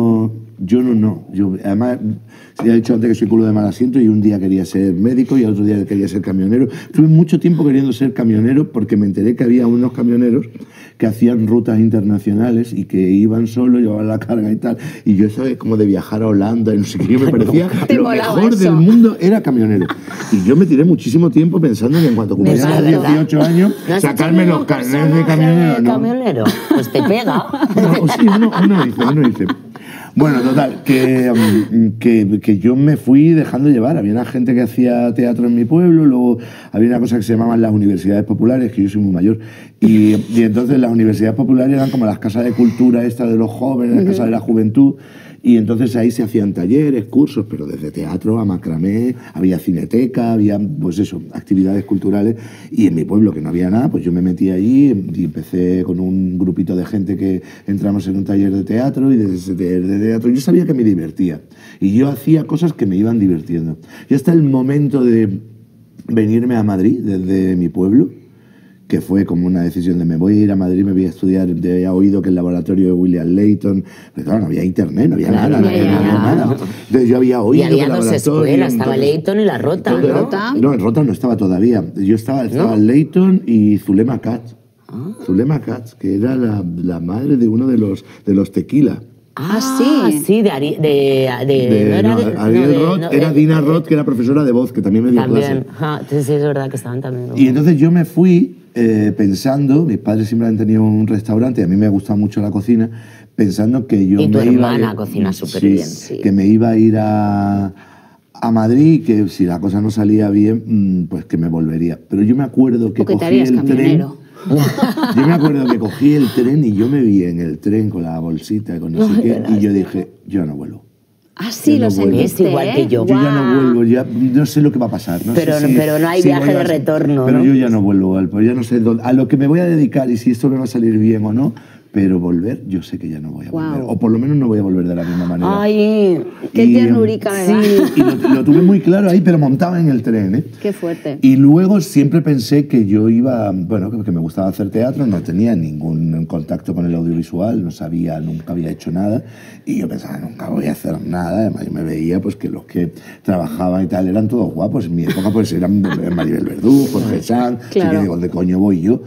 no. Yo, además, ya he dicho antes que soy culo de mal asiento y un día quería ser médico y al otro día quería ser camionero. Tuve mucho tiempo queriendo ser camionero porque me enteré que había unos camioneros que hacían rutas internacionales y que iban solo, llevaban la carga y tal. Y yo eso de como de viajar a Holanda y no sé qué, yo me parecía Te lo molaba mejor eso. del mundo era camionero. Y yo me tiré muchísimo tiempo pensando en cuanto cumpliera pasa, los 18 años, ¿No has sacarme hecho los un carnets de personaje camionero. ¿no? camionero? Pues te pega. No, sí, uno dice. Bueno, total, que yo me fui dejando llevar. Había una gente que hacía teatro en mi pueblo, luego había una cosa que se llamaban las universidades populares, que yo soy muy mayor, y entonces las universidades populares eran como las casas de cultura estas de los jóvenes, las casas de la juventud, y entonces ahí se hacían talleres, cursos, pero desde teatro a macramé, había cineteca, había, pues eso, actividades culturales, y en mi pueblo, que no había nada, pues yo me metí allí y empecé con un grupito de gente que entramos en un taller de teatro, y desde ese taller de teatro yo sabía que me divertía, y yo hacía cosas que me iban divirtiendo. Y hasta el momento de venirme a Madrid, desde mi pueblo, que fue como una decisión de me voy a ir a Madrid, me voy a estudiar, había oído que el laboratorio de William Layton, pero claro, no había internet, no había Claro, nada, no había nada. Entonces yo había Y oído que había el dos laboratorio... escuelas, estaba entonces, Leighton y La Rota, todo era- ¿no? ¿Rota? No, en Rota no estaba todavía. Yo estaba Layton y Zulema Katz. Zulema Katz, que era la madre de uno de los tequila. Sí, de Ariel Roth, era Dina Roth, que era profesora de voz, que también me dio clase. También, ajá, sí, es verdad que estaban también. ¿no? Y entonces yo me fui pensando, mis padres siempre han tenido un restaurante y a mí me gusta mucho la cocina, pensando que yo Y tu me iba a ir- hermana cocina superbién, sí. que me iba a ir a Madrid y que si la cosa no salía bien, pues que me volvería. Pero yo me acuerdo que O que te cogí harías el tren. camionero. Yo me acuerdo que cogí el tren y yo me vi en el tren con la bolsita, con no sé qué, y yo dije, yo no vuelvo. Ah, sí, Yo lo no vuelvo. sentiste, Es igual que yo. Yo ya no Guau. vuelvo, ya no sé lo que va a pasar. No Pero- sé si- pero no hay si viaje voy a- de retorno, Pero ¿no? yo ya no vuelvo, pues ya no sé a lo que me voy a dedicar y si esto me va a salir bien o no, pero volver, yo sé que ya no voy a volver. Guau. O por lo menos no voy a volver de la misma manera. Ay, Qué Y, tiernurica me da. Y lo tuve muy claro ahí, pero montaba en el tren, ¿eh? Qué fuerte. Y luego siempre pensé que yo iba, bueno, que me gustaba hacer teatro, no tenía ningún contacto con el audiovisual, no sabía, nunca había hecho nada, y yo pensaba, nunca voy a hacer nada, además yo me veía pues que los que trabajaban y tal eran todos guapos, en mi época pues eran Maribel Verdú, Jorge Sanz, Claro. así que digo, ¿dónde coño voy yo?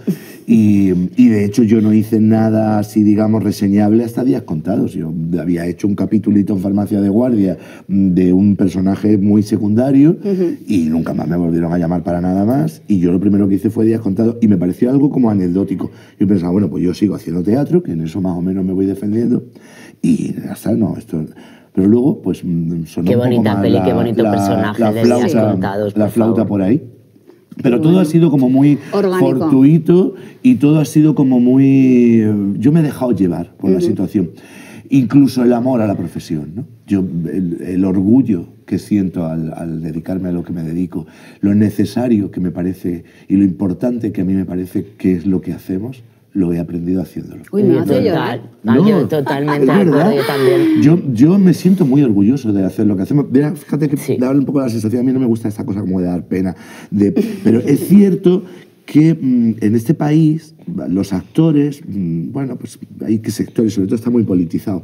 Y de hecho yo no hice nada así, digamos, reseñable hasta días contados. Yo había hecho un capitulito en Farmacia de Guardia de un personaje muy secundario y nunca más me volvieron a llamar para nada más. Y yo lo primero que hice fue días contados y me pareció algo como anecdótico. Yo pensaba, bueno, pues yo sigo haciendo teatro, que en eso más o menos me voy defendiendo. Y hasta no, esto... Pero luego, pues sonó qué un poco bonita más peli, qué bonito personaje de Días Contados, la por flauta favor. por ahí. Pero todo ha sido como muy orgánico, fortuito y todo ha sido como muy... Yo me he dejado llevar por la situación. Incluso el amor a la profesión, ¿no? Yo, el orgullo que siento al dedicarme a lo que me dedico, lo necesario que me parece y lo importante que a mí me parece que es lo que hacemos, lo he aprendido haciéndolo. Uy, me hace llorar. Yo totalmente de ¿verdad? acuerdo, yo también. Yo me siento muy orgulloso de hacer lo que hacemos. Mira, fíjate que Sí. da un poco la sensación, a mí no me gusta esta cosa como de dar pena, pero es cierto que en este país los actores, bueno, pues hay que sectores, sobre todo está muy politizado,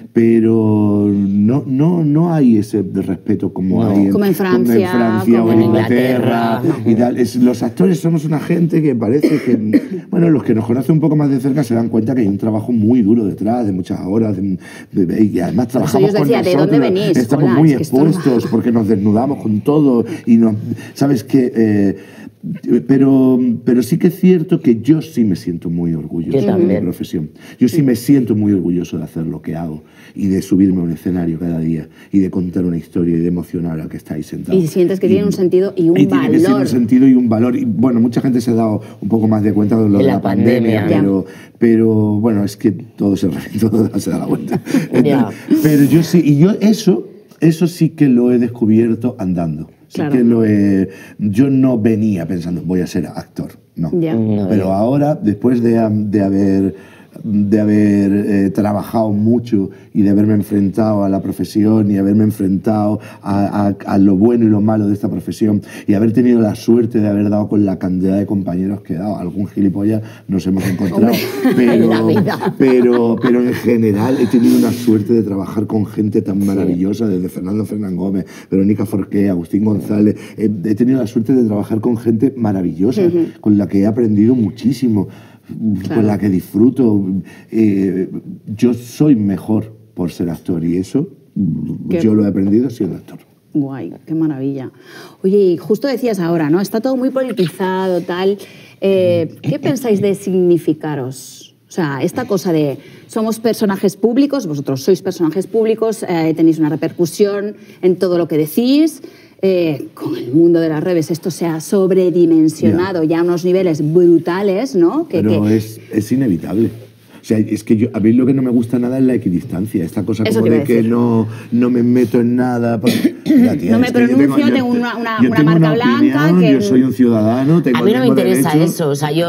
pero no hay ese de respeto como hay Como en Francia, o como en en Inglaterra y tal. Los actores somos una gente que parece que, bueno, los que nos conocen un poco más de cerca se dan cuenta que hay un trabajo muy duro detrás, de muchas horas, y además trabajamos yo os decía, con ¿de nosotros, dónde venís? estamos Hola, muy es que esto no- expuestos porque nos desnudamos con todo y ¿sabes qué? Pero sí que es cierto que yo sí me siento muy orgulloso Yo de mi también. profesión. Yo sí me siento muy orgulloso de hacer lo que hago y de subirme a un escenario cada día y de contar una historia y de emocionar a que estáis sentados. Y sientes que tiene un sentido y un tiene que tener valor. un sentido y un valor. Y bueno, mucha gente se ha dado un poco más de cuenta de lo De de la la pandemia, pandemia. pero bueno, es que todo se da la vuelta. Ya. Pero yo sí, y yo eso sí que lo he descubierto andando. Sí Claro. que yo no venía pensando, voy a ser actor, no. Ya. No, Pero ahora, después de haber trabajado mucho y de haberme enfrentado a la profesión y haberme enfrentado a lo bueno y lo malo de esta profesión y haber tenido la suerte de haber dado con la cantidad de compañeros que he dado, algún gilipollas nos hemos encontrado, en la vida. pero en general he tenido una suerte de trabajar con gente tan maravillosa, desde Fernando Fernán Gómez, Verónica Forqué, Agustín González. He tenido la suerte de trabajar con gente maravillosa, con la que he aprendido muchísimo, con la que disfruto. Yo soy mejor por ser actor y eso yo lo he aprendido siendo actor. Guay, qué maravilla. Oye, y justo decías ahora, ¿no? Está todo muy politizado, tal. ¿Qué pensáis de significaros? O sea, esta cosa de somos personajes públicos, vosotros sois personajes públicos, tenéis una repercusión en todo lo que decís. Con el mundo de las redes esto se ha sobredimensionado ya a unos niveles brutales, ¿no? Pero es inevitable. O sea, es que a mí lo que no me gusta nada es la equidistancia, esta cosa Eso como te iba de a que decir. no me meto en nada. Mira, tía, No me es que yo pronuncio, tengo una yo tengo marca una blanca opinión, que- yo soy un ciudadano, tengo A mí no me tengo interesa derechos. eso, o sea, yo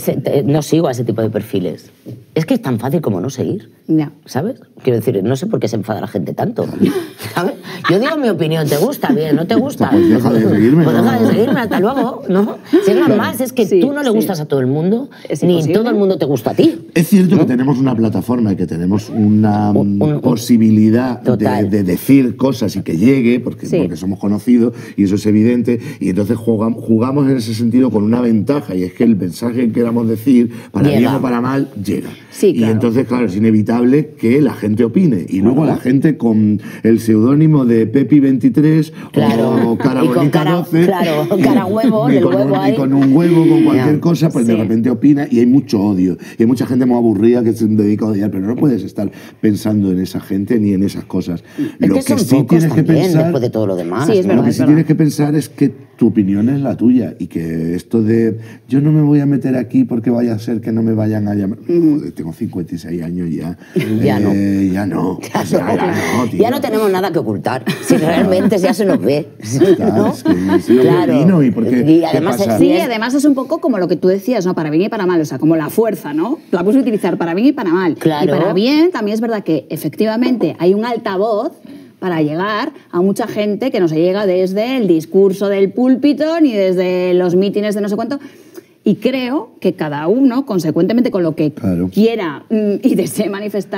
no sigo a ese tipo de perfiles. Es que es tan fácil como no seguir, Ya. ¿sabes? Quiero decir, no sé por qué se enfada la gente tanto, ¿sabes? Yo digo mi opinión, ¿te gusta? Bien, ¿no te gusta? Pues deja de seguirme, Pues ¿no? deja de seguirme, hasta luego, ¿no? Si es normal, si es que Sí, tú no le sí. gustas a todo el mundo, Es ni imposible. todo el mundo te gusta a ti. Es cierto que tenemos una plataforma y que tenemos una posibilidad Total. de decir cosas y que llegue, porque somos conocidos y eso es evidente, y entonces jugamos en ese sentido con una ventaja, y es que el mensaje que queramos decir, para Llega. bien o para mal, llega. Sí, Y claro. entonces, claro, es inevitable que la gente opine. Y luego la gente con el seudónimo de Pepi23 Claro. o Cara Y con Bonita cara- 12, claro, cara huevo, y del con huevo y ahí. con un huevo, con cualquier Ya. cosa, pues de Sí. repente opina y hay mucho odio. Y hay mucha gente muy aburrida que se dedica a odiar, pero no puedes estar pensando en esa gente ni en esas cosas. Es que son pocos también, después de todo lo demás. Sí, es ¿no? verdad, Lo que es sí verdad. tienes que pensar es que tu opinión es la tuya y que esto de yo no me voy a meter aquí porque vaya a ser que no me vayan a llamar. Joder, tengo 56 años ya. Ya no. Ya no. O sea, ya no, tío. Ya no tenemos nada que ocultar. Si realmente ya se nos ve. Está, ¿no? es que es lo que Claro. opino y porque Y además ¿qué pasa? Sí, además es un poco como lo que tú decías, ¿no? Para bien y para mal, o sea, como la fuerza, ¿no? La puedes utilizar para bien y para mal. Claro. Y para bien también es verdad que efectivamente hay un altavoz para llegar a mucha gente que no se llega desde el discurso del púlpito ni desde los mítines de no sé cuánto. Y creo que cada uno, consecuentemente con lo que Claro. quiera y desee manifestar, también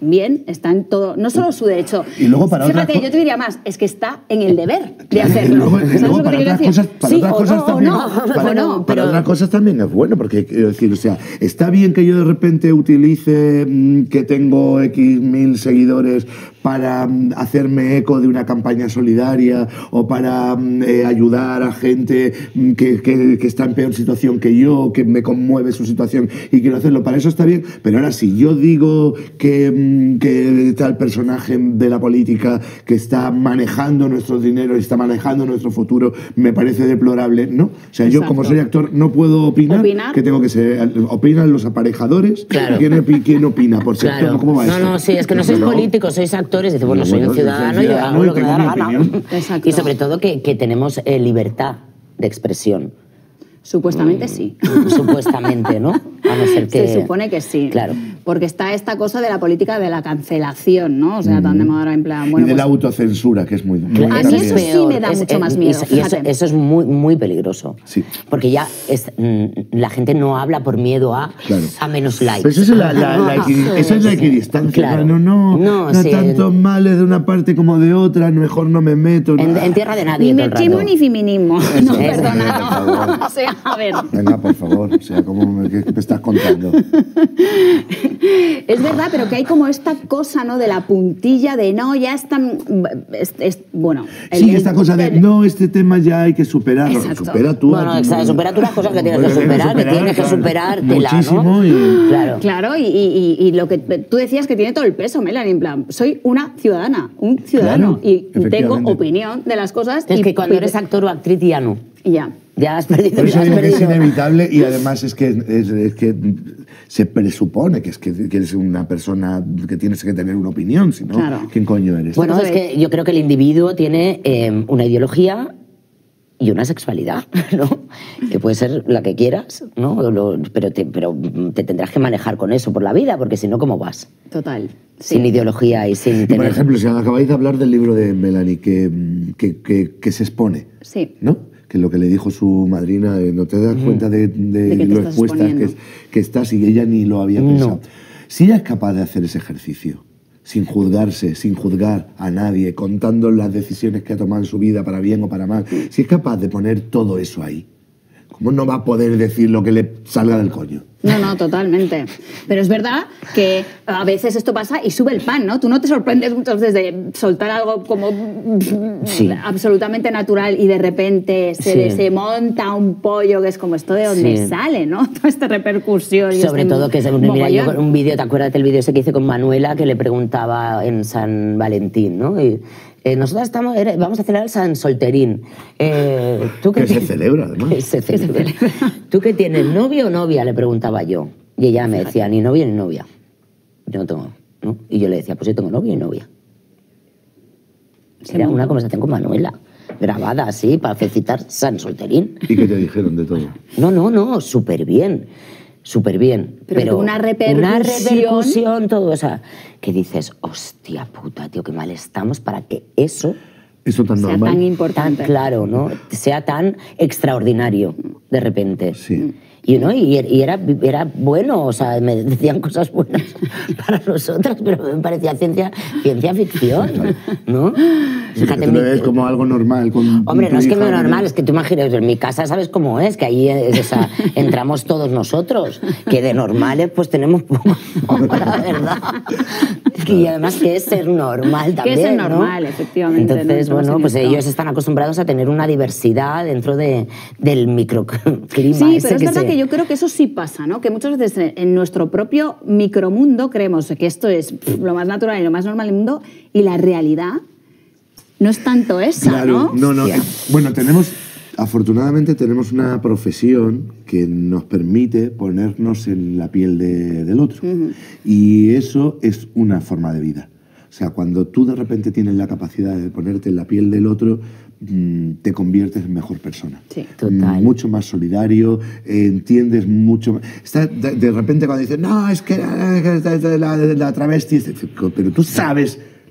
también está en todo, no solo su derecho. Y luego para Fíjate, otras yo te diría más, es que está en el deber de hacerlo. Y luego ¿Sabes lo que para te quiero otras decir? cosas, para Sí, otras o cosas no, también, o no. Bueno, para otras cosas también es bueno, porque quiero decir, o sea, está bien que yo de repente utilice que tengo X mil seguidores para hacerme eco de una campaña solidaria o para ayudar a gente que está en peor situación que yo, que me conmueve su situación y quiero hacerlo. Para eso está bien, pero ahora si yo digo que tal personaje de la política que está manejando nuestro dinero y está manejando nuestro futuro me parece deplorable, ¿no? O sea, yo como soy actor no puedo opinar. Que tengo que ser... Opinan los aparejadores. Claro. ¿Quién opina por ser actor? ¿Cómo va esto? No, sí, es que no sois políticos, sois actores. Dice, bueno, soy un ciudadano y yo hago lo que me da la gana. Exacto. Y sobre todo que tenemos libertad de expresión. Supuestamente sí. Supuestamente, ¿no? A no ser que... Se supone que sí. Claro. Porque está esta cosa de la política de la cancelación, ¿no? O sea, tan de moda en plan... Bueno, y de pues, la autocensura, que es muy... muy a mí también. eso sí me da mucho más miedo, Y eso es muy, muy peligroso. Sí. Porque ya la gente no habla por miedo a menos likes. Pero esa es la equidistancia. Claro. No sí. tanto males de una parte como de otra, mejor no me meto. En tierra de nadie. ni todo el machismo rato. ni feminismo. No, perdona, por favor. no. O sea, a ver. Venga, por favor, o sea, ¿qué me estás contando? Es verdad, pero que hay como esta cosa, ¿no? De la puntilla de no, ya están... bueno... Esta cosa de no, este tema ya hay que superarlo. Exacto. Supera tú. Bueno, exacto, supera tú las cosas que tienes que superar, muchísimo. Claro. Claro, y lo que tú decías que tiene todo el peso, Melanie, en plan, soy una ciudadana, un ciudadano, Claro, y tengo opinión de las cosas. Es y que cuando eres actor o actriz ya no. Ya. Ya has perdido. Por eso digo que es inevitable y además es que se presupone que eres una persona que tienes que tener una opinión, si no, ¿quién coño eres? Bueno, es que yo creo que el individuo tiene una ideología y una sexualidad, ¿no? Que puede ser la que quieras, ¿no? Pero te tendrás que manejar con eso por la vida, porque si no, ¿cómo vas? Total. Sin ideología y sin tener... Por ejemplo, si acabáis de hablar del libro de Melanie, que se expone, ¿no? Que lo que le dijo su madrina, no te das cuenta de lo expuesta que estás y ella ni lo había pensado. Si ella es capaz de hacer ese ejercicio, sin juzgarse, sin juzgar a nadie, contando las decisiones que ha tomado en su vida para bien o para mal, si es capaz de poner todo eso ahí, ¿cómo no va a poder decir lo que le salga del coño? No, totalmente. Pero es verdad que a veces esto pasa y sube el pan, ¿no? Tú no te sorprendes muchas veces de soltar algo como absolutamente natural y de repente se monta un pollo que es como esto de donde sale, ¿no? Toda esta repercusión. Sobre todo que mira, yo un vídeo, ¿te acuerdas del vídeo ese que hice con Manuela que le preguntaba en San Valentín, ¿no? Nosotros vamos a celebrar San Solterín. ¿Tú que se celebra, además. Se celebra. ¿Tú qué tienes, novio o novia? Le preguntaba yo. Y ella me decía, ni novia ni novia. Yo no tengo, ¿no? Y yo le decía, pues yo tengo novio y novia. Era una conversación con Manuela, grabada así, para felicitar San Solterín. ¿Y qué te dijeron de todo? No, súper bien. Súper bien. Pero una repercusión, todo, o sea, que dices, hostia puta, tío, qué mal estamos para que eso tan sea normal, tan importante. tan claro, ¿no? Sea tan extraordinario de repente. Sí. Y era bueno, o sea, me decían cosas buenas para nosotras, pero me parecía ciencia ficción, ¿no? Fíjate, tú lo ves como algo normal. Hombre, no es que no es normal, es que tú imaginas, en mi casa sabes cómo es, que ahí entramos todos nosotros, que de normales pues tenemos poco, la verdad. Y además que es ser normal también, que es ser normal, ¿no? efectivamente. Entonces, bueno, pues ellos están acostumbrados a tener una diversidad dentro del microclima. Sí, pero es verdad que yo creo que eso sí pasa, ¿no? Que muchas veces en nuestro propio micromundo creemos que esto es lo más natural y lo más normal del mundo y la realidad no es tanto esa, claro, ¿no? No. Bueno, afortunadamente tenemos una profesión que nos permite ponernos en la piel del otro. Y eso es una forma de vida. O sea, cuando tú de repente tienes la capacidad de ponerte en la piel del otro, te conviertes en mejor persona. Sí, total. Mucho más solidario, entiendes mucho más. De repente cuando dices, no, es que la travesti, pero tú sabes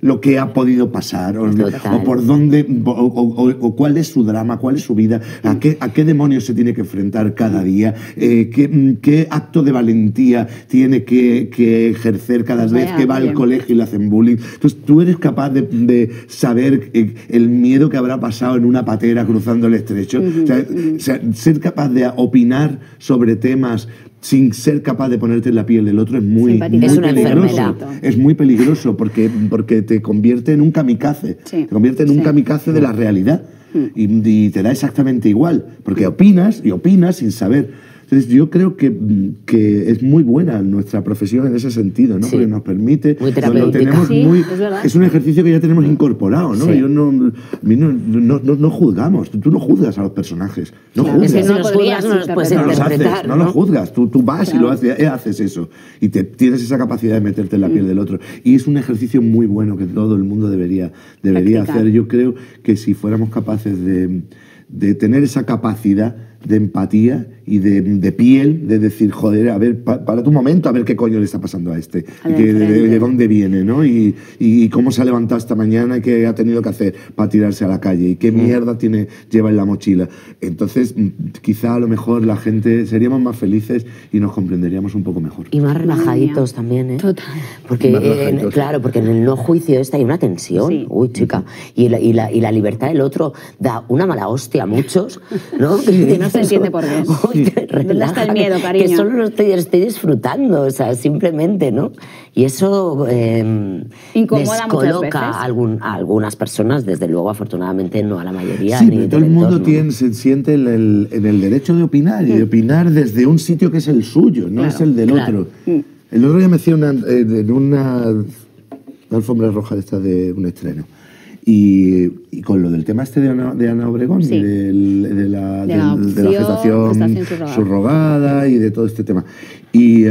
lo que ha podido pasar, o por dónde, o cuál es su drama, cuál es su vida, a qué demonios se tiene que enfrentar cada día, qué acto de valentía tiene que ejercer cada vez que va al colegio y le hacen bullying. Entonces tú eres capaz de saber el miedo que habrá pasado en una patera cruzando el estrecho. O sea, ser capaz de opinar sobre temas sin ser capaz de ponerte en la piel del otro es muy peligroso. Es muy peligroso porque te convierte en un kamikaze. Te convierte en un kamikaze de la realidad. Y te da exactamente igual, porque opinas sin saber. Entonces yo creo que es muy buena nuestra profesión en ese sentido, ¿no? Porque nos permite... Muy terapéutica. Es un ejercicio que ya tenemos incorporado, ¿no? Yo no juzgamos. Tú no juzgas a los personajes. No juzgas. Si no los juzgas, no los puedes interpretar. No los juzgas. Tú vas y lo haces eso. Y tienes esa capacidad de meterte en la piel del otro. Y es un ejercicio muy bueno que todo el mundo debería hacer. Yo creo que si fuéramos capaces de tener esa capacidad de empatía y de piel, de decir, joder, a ver, para tu momento, a ver qué coño le está pasando a este, y de dónde viene, ¿no? Y cómo se ha levantado esta mañana y qué ha tenido que hacer para tirarse a la calle y qué mierda lleva en la mochila. Entonces, quizá a lo mejor la gente seríamos más felices y nos comprenderíamos un poco mejor. Y más relajaditos también, ¿eh? Total. Porque, claro, porque en el no juicio hay una tensión. Sí. Uy, chica. Y la libertad del otro da una mala hostia a muchos, ¿no? Que no se entiende por qué. ¿Dónde está el miedo, cariño? Que solo lo estoy disfrutando, o sea, simplemente, ¿no? Y eso descoloca a algunas personas, desde luego, afortunadamente, no a la mayoría. Sí, pero todo el mundo se siente en el derecho de opinar, y de opinar desde un sitio que es el suyo, no es el del otro. El otro día me hacía en una alfombra roja de un estreno. Y con lo del tema de Ana Obregón, y de la gestación subrogada y de todo este tema. Y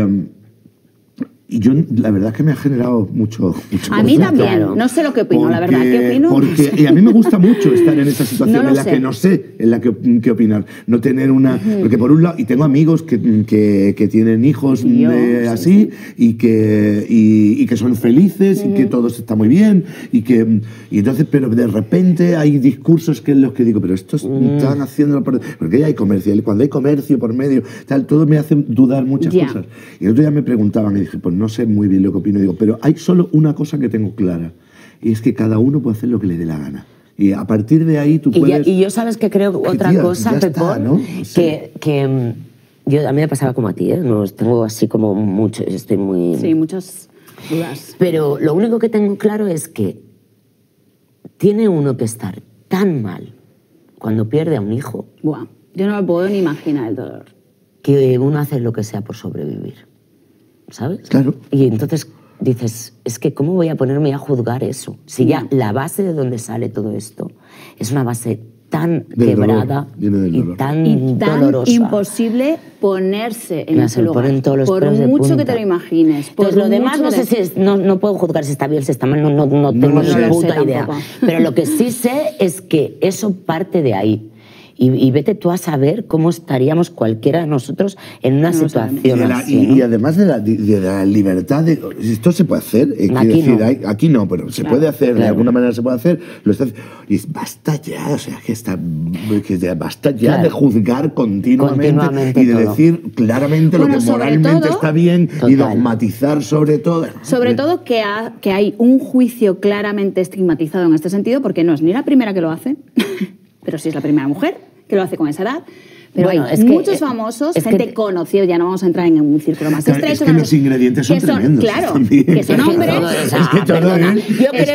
yo, la verdad es que me ha generado mucho a mí también, claro. No sé lo que opino, la verdad. ¿Qué opino? Y a mí me gusta mucho estar en esa situación en la que no sé qué opinar. No tener una... Porque por un lado, y tengo amigos que tienen hijos así, y que son felices, y que todo está muy bien, y entonces, pero de repente hay discursos en los que digo, pero estos están haciéndolo porque hay comercio, cuando hay comercio por medio, tal, todo me hace dudar muchas cosas. Y el otro día me preguntaban y dije, pues no sé muy bien lo que opino, digo, pero hay solo una cosa que tengo clara, y es que cada uno puede hacer lo que le dé la gana. Y a partir de ahí tú puedes... Y yo sabes que creo otra cosa, Pepón, ¿no? Que a mí me pasaba como a ti, ¿eh? No, tengo así como mucho, estoy muy... Sí, muchas dudas. Pero lo único que tengo claro es que tiene uno que estar tan mal cuando pierde a un hijo... Buah, yo no me puedo ni imaginar el dolor. Que uno hace lo que sea por sobrevivir, ¿sabes? Claro. Y entonces dices, es que ¿cómo voy a ponerme a juzgar eso? Si ya la base de donde sale todo esto es una base tan quebrada y tan dolorosa. Imposible ponerse en ese lugar. Por mucho que te lo imagines. Pues lo demás no sé si no puedo juzgar si está bien, si está mal, no tengo ni puta idea. Pero lo que sí sé es que eso parte de ahí. Y vete tú a saber cómo estaríamos cualquiera de nosotros en una situación así, ¿no? Y además de la libertad de... Esto se puede hacer. Aquí no, pero se puede hacer, claro. De alguna manera se puede hacer. Y basta ya, o sea, basta ya de juzgar continuamente y de decir claramente lo que moralmente está bien y dogmatizar sobre todo. Sobre todo que hay un juicio claramente estigmatizado en este sentido, porque no es ni la primera que lo hace, pero sí es la primera mujer que lo hace con esa edad. Pero bueno, hay muchos famosos, gente conocida, ya no vamos a entrar en un círculo más estrecho. Es que los ingredientes son tremendos. Claro, que son hombres. Yo creo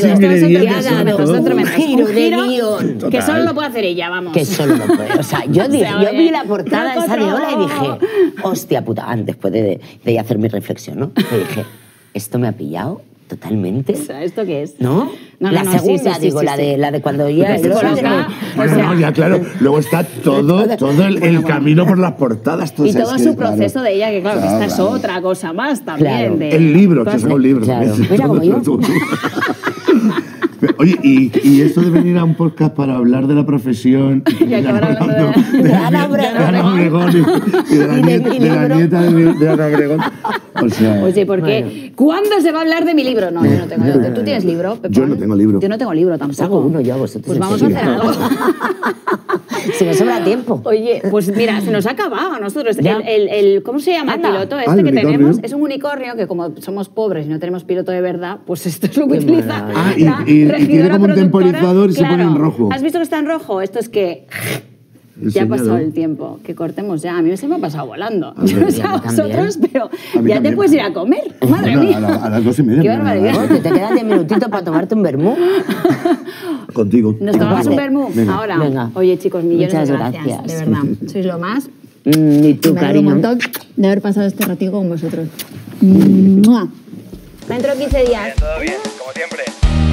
que son tremendos. Giro de guión. Que solo lo puede hacer ella, vamos. Que solo lo puede. O sea, yo vi la portada de esa de Ola y dije, hostia puta, después de hacer mi reflexión, ¿no? Y dije, esto me ha pillado totalmente. O sea, ¿esto qué es? ¿No? La segunda, digo, la de cuando ya... ya, claro. Luego está todo el camino por las portadas. Y todo su proceso de ella, que claro, que esta es otra cosa más también. El libro, que son libros. Claro. Mira como yo. Oye, y esto de venir a un podcast para hablar de la profesión y acabar hablando de Ana Obregón y de la nieta de Ana Obregón. O sea, Oye, ¿por qué? ¿Cuándo se va a hablar de mi libro? No, yo no tengo libro. ¿Tú tienes libro, Pepón? Yo no tengo libro. Yo no tengo libro tampoco. Os hago uno yo a vosotros. Pues vamos a hacer algo. Si me sobra tiempo. Oye, pues mira, se nos ha acabado a nosotros. Ya. ¿Cómo se llama Anda. el piloto Ah, este el que unicornio. tenemos? Es un unicornio que como somos pobres y no tenemos piloto de verdad, pues esto es lo que Qué utiliza. maravilla. Ah, y la tiene como un regidora temporizador y se pone en Claro. rojo. ¿Has visto que está en rojo? Esto es que ya ha pasado el tiempo, que cortemos ya. A mí se me ha pasado volando. mí No sé a también. vosotros, pero A mí ya te también. puedes ir a comer. Madre Bueno, mía. a las 2:30. Qué barbaridad. Oye, te quedan 10 minutitos para tomarte un vermú. Contigo. Nos tomamos Vale. un vermú Venga. ahora. Venga. Oye, chicos, millones Muchas de gracias. gracias. De verdad. Sois lo más. Y tú, Me alegro un cariño. montón de haber pasado este ratito con vosotros. ¡Mua! Dentro de 15 días. Todo bien, como siempre.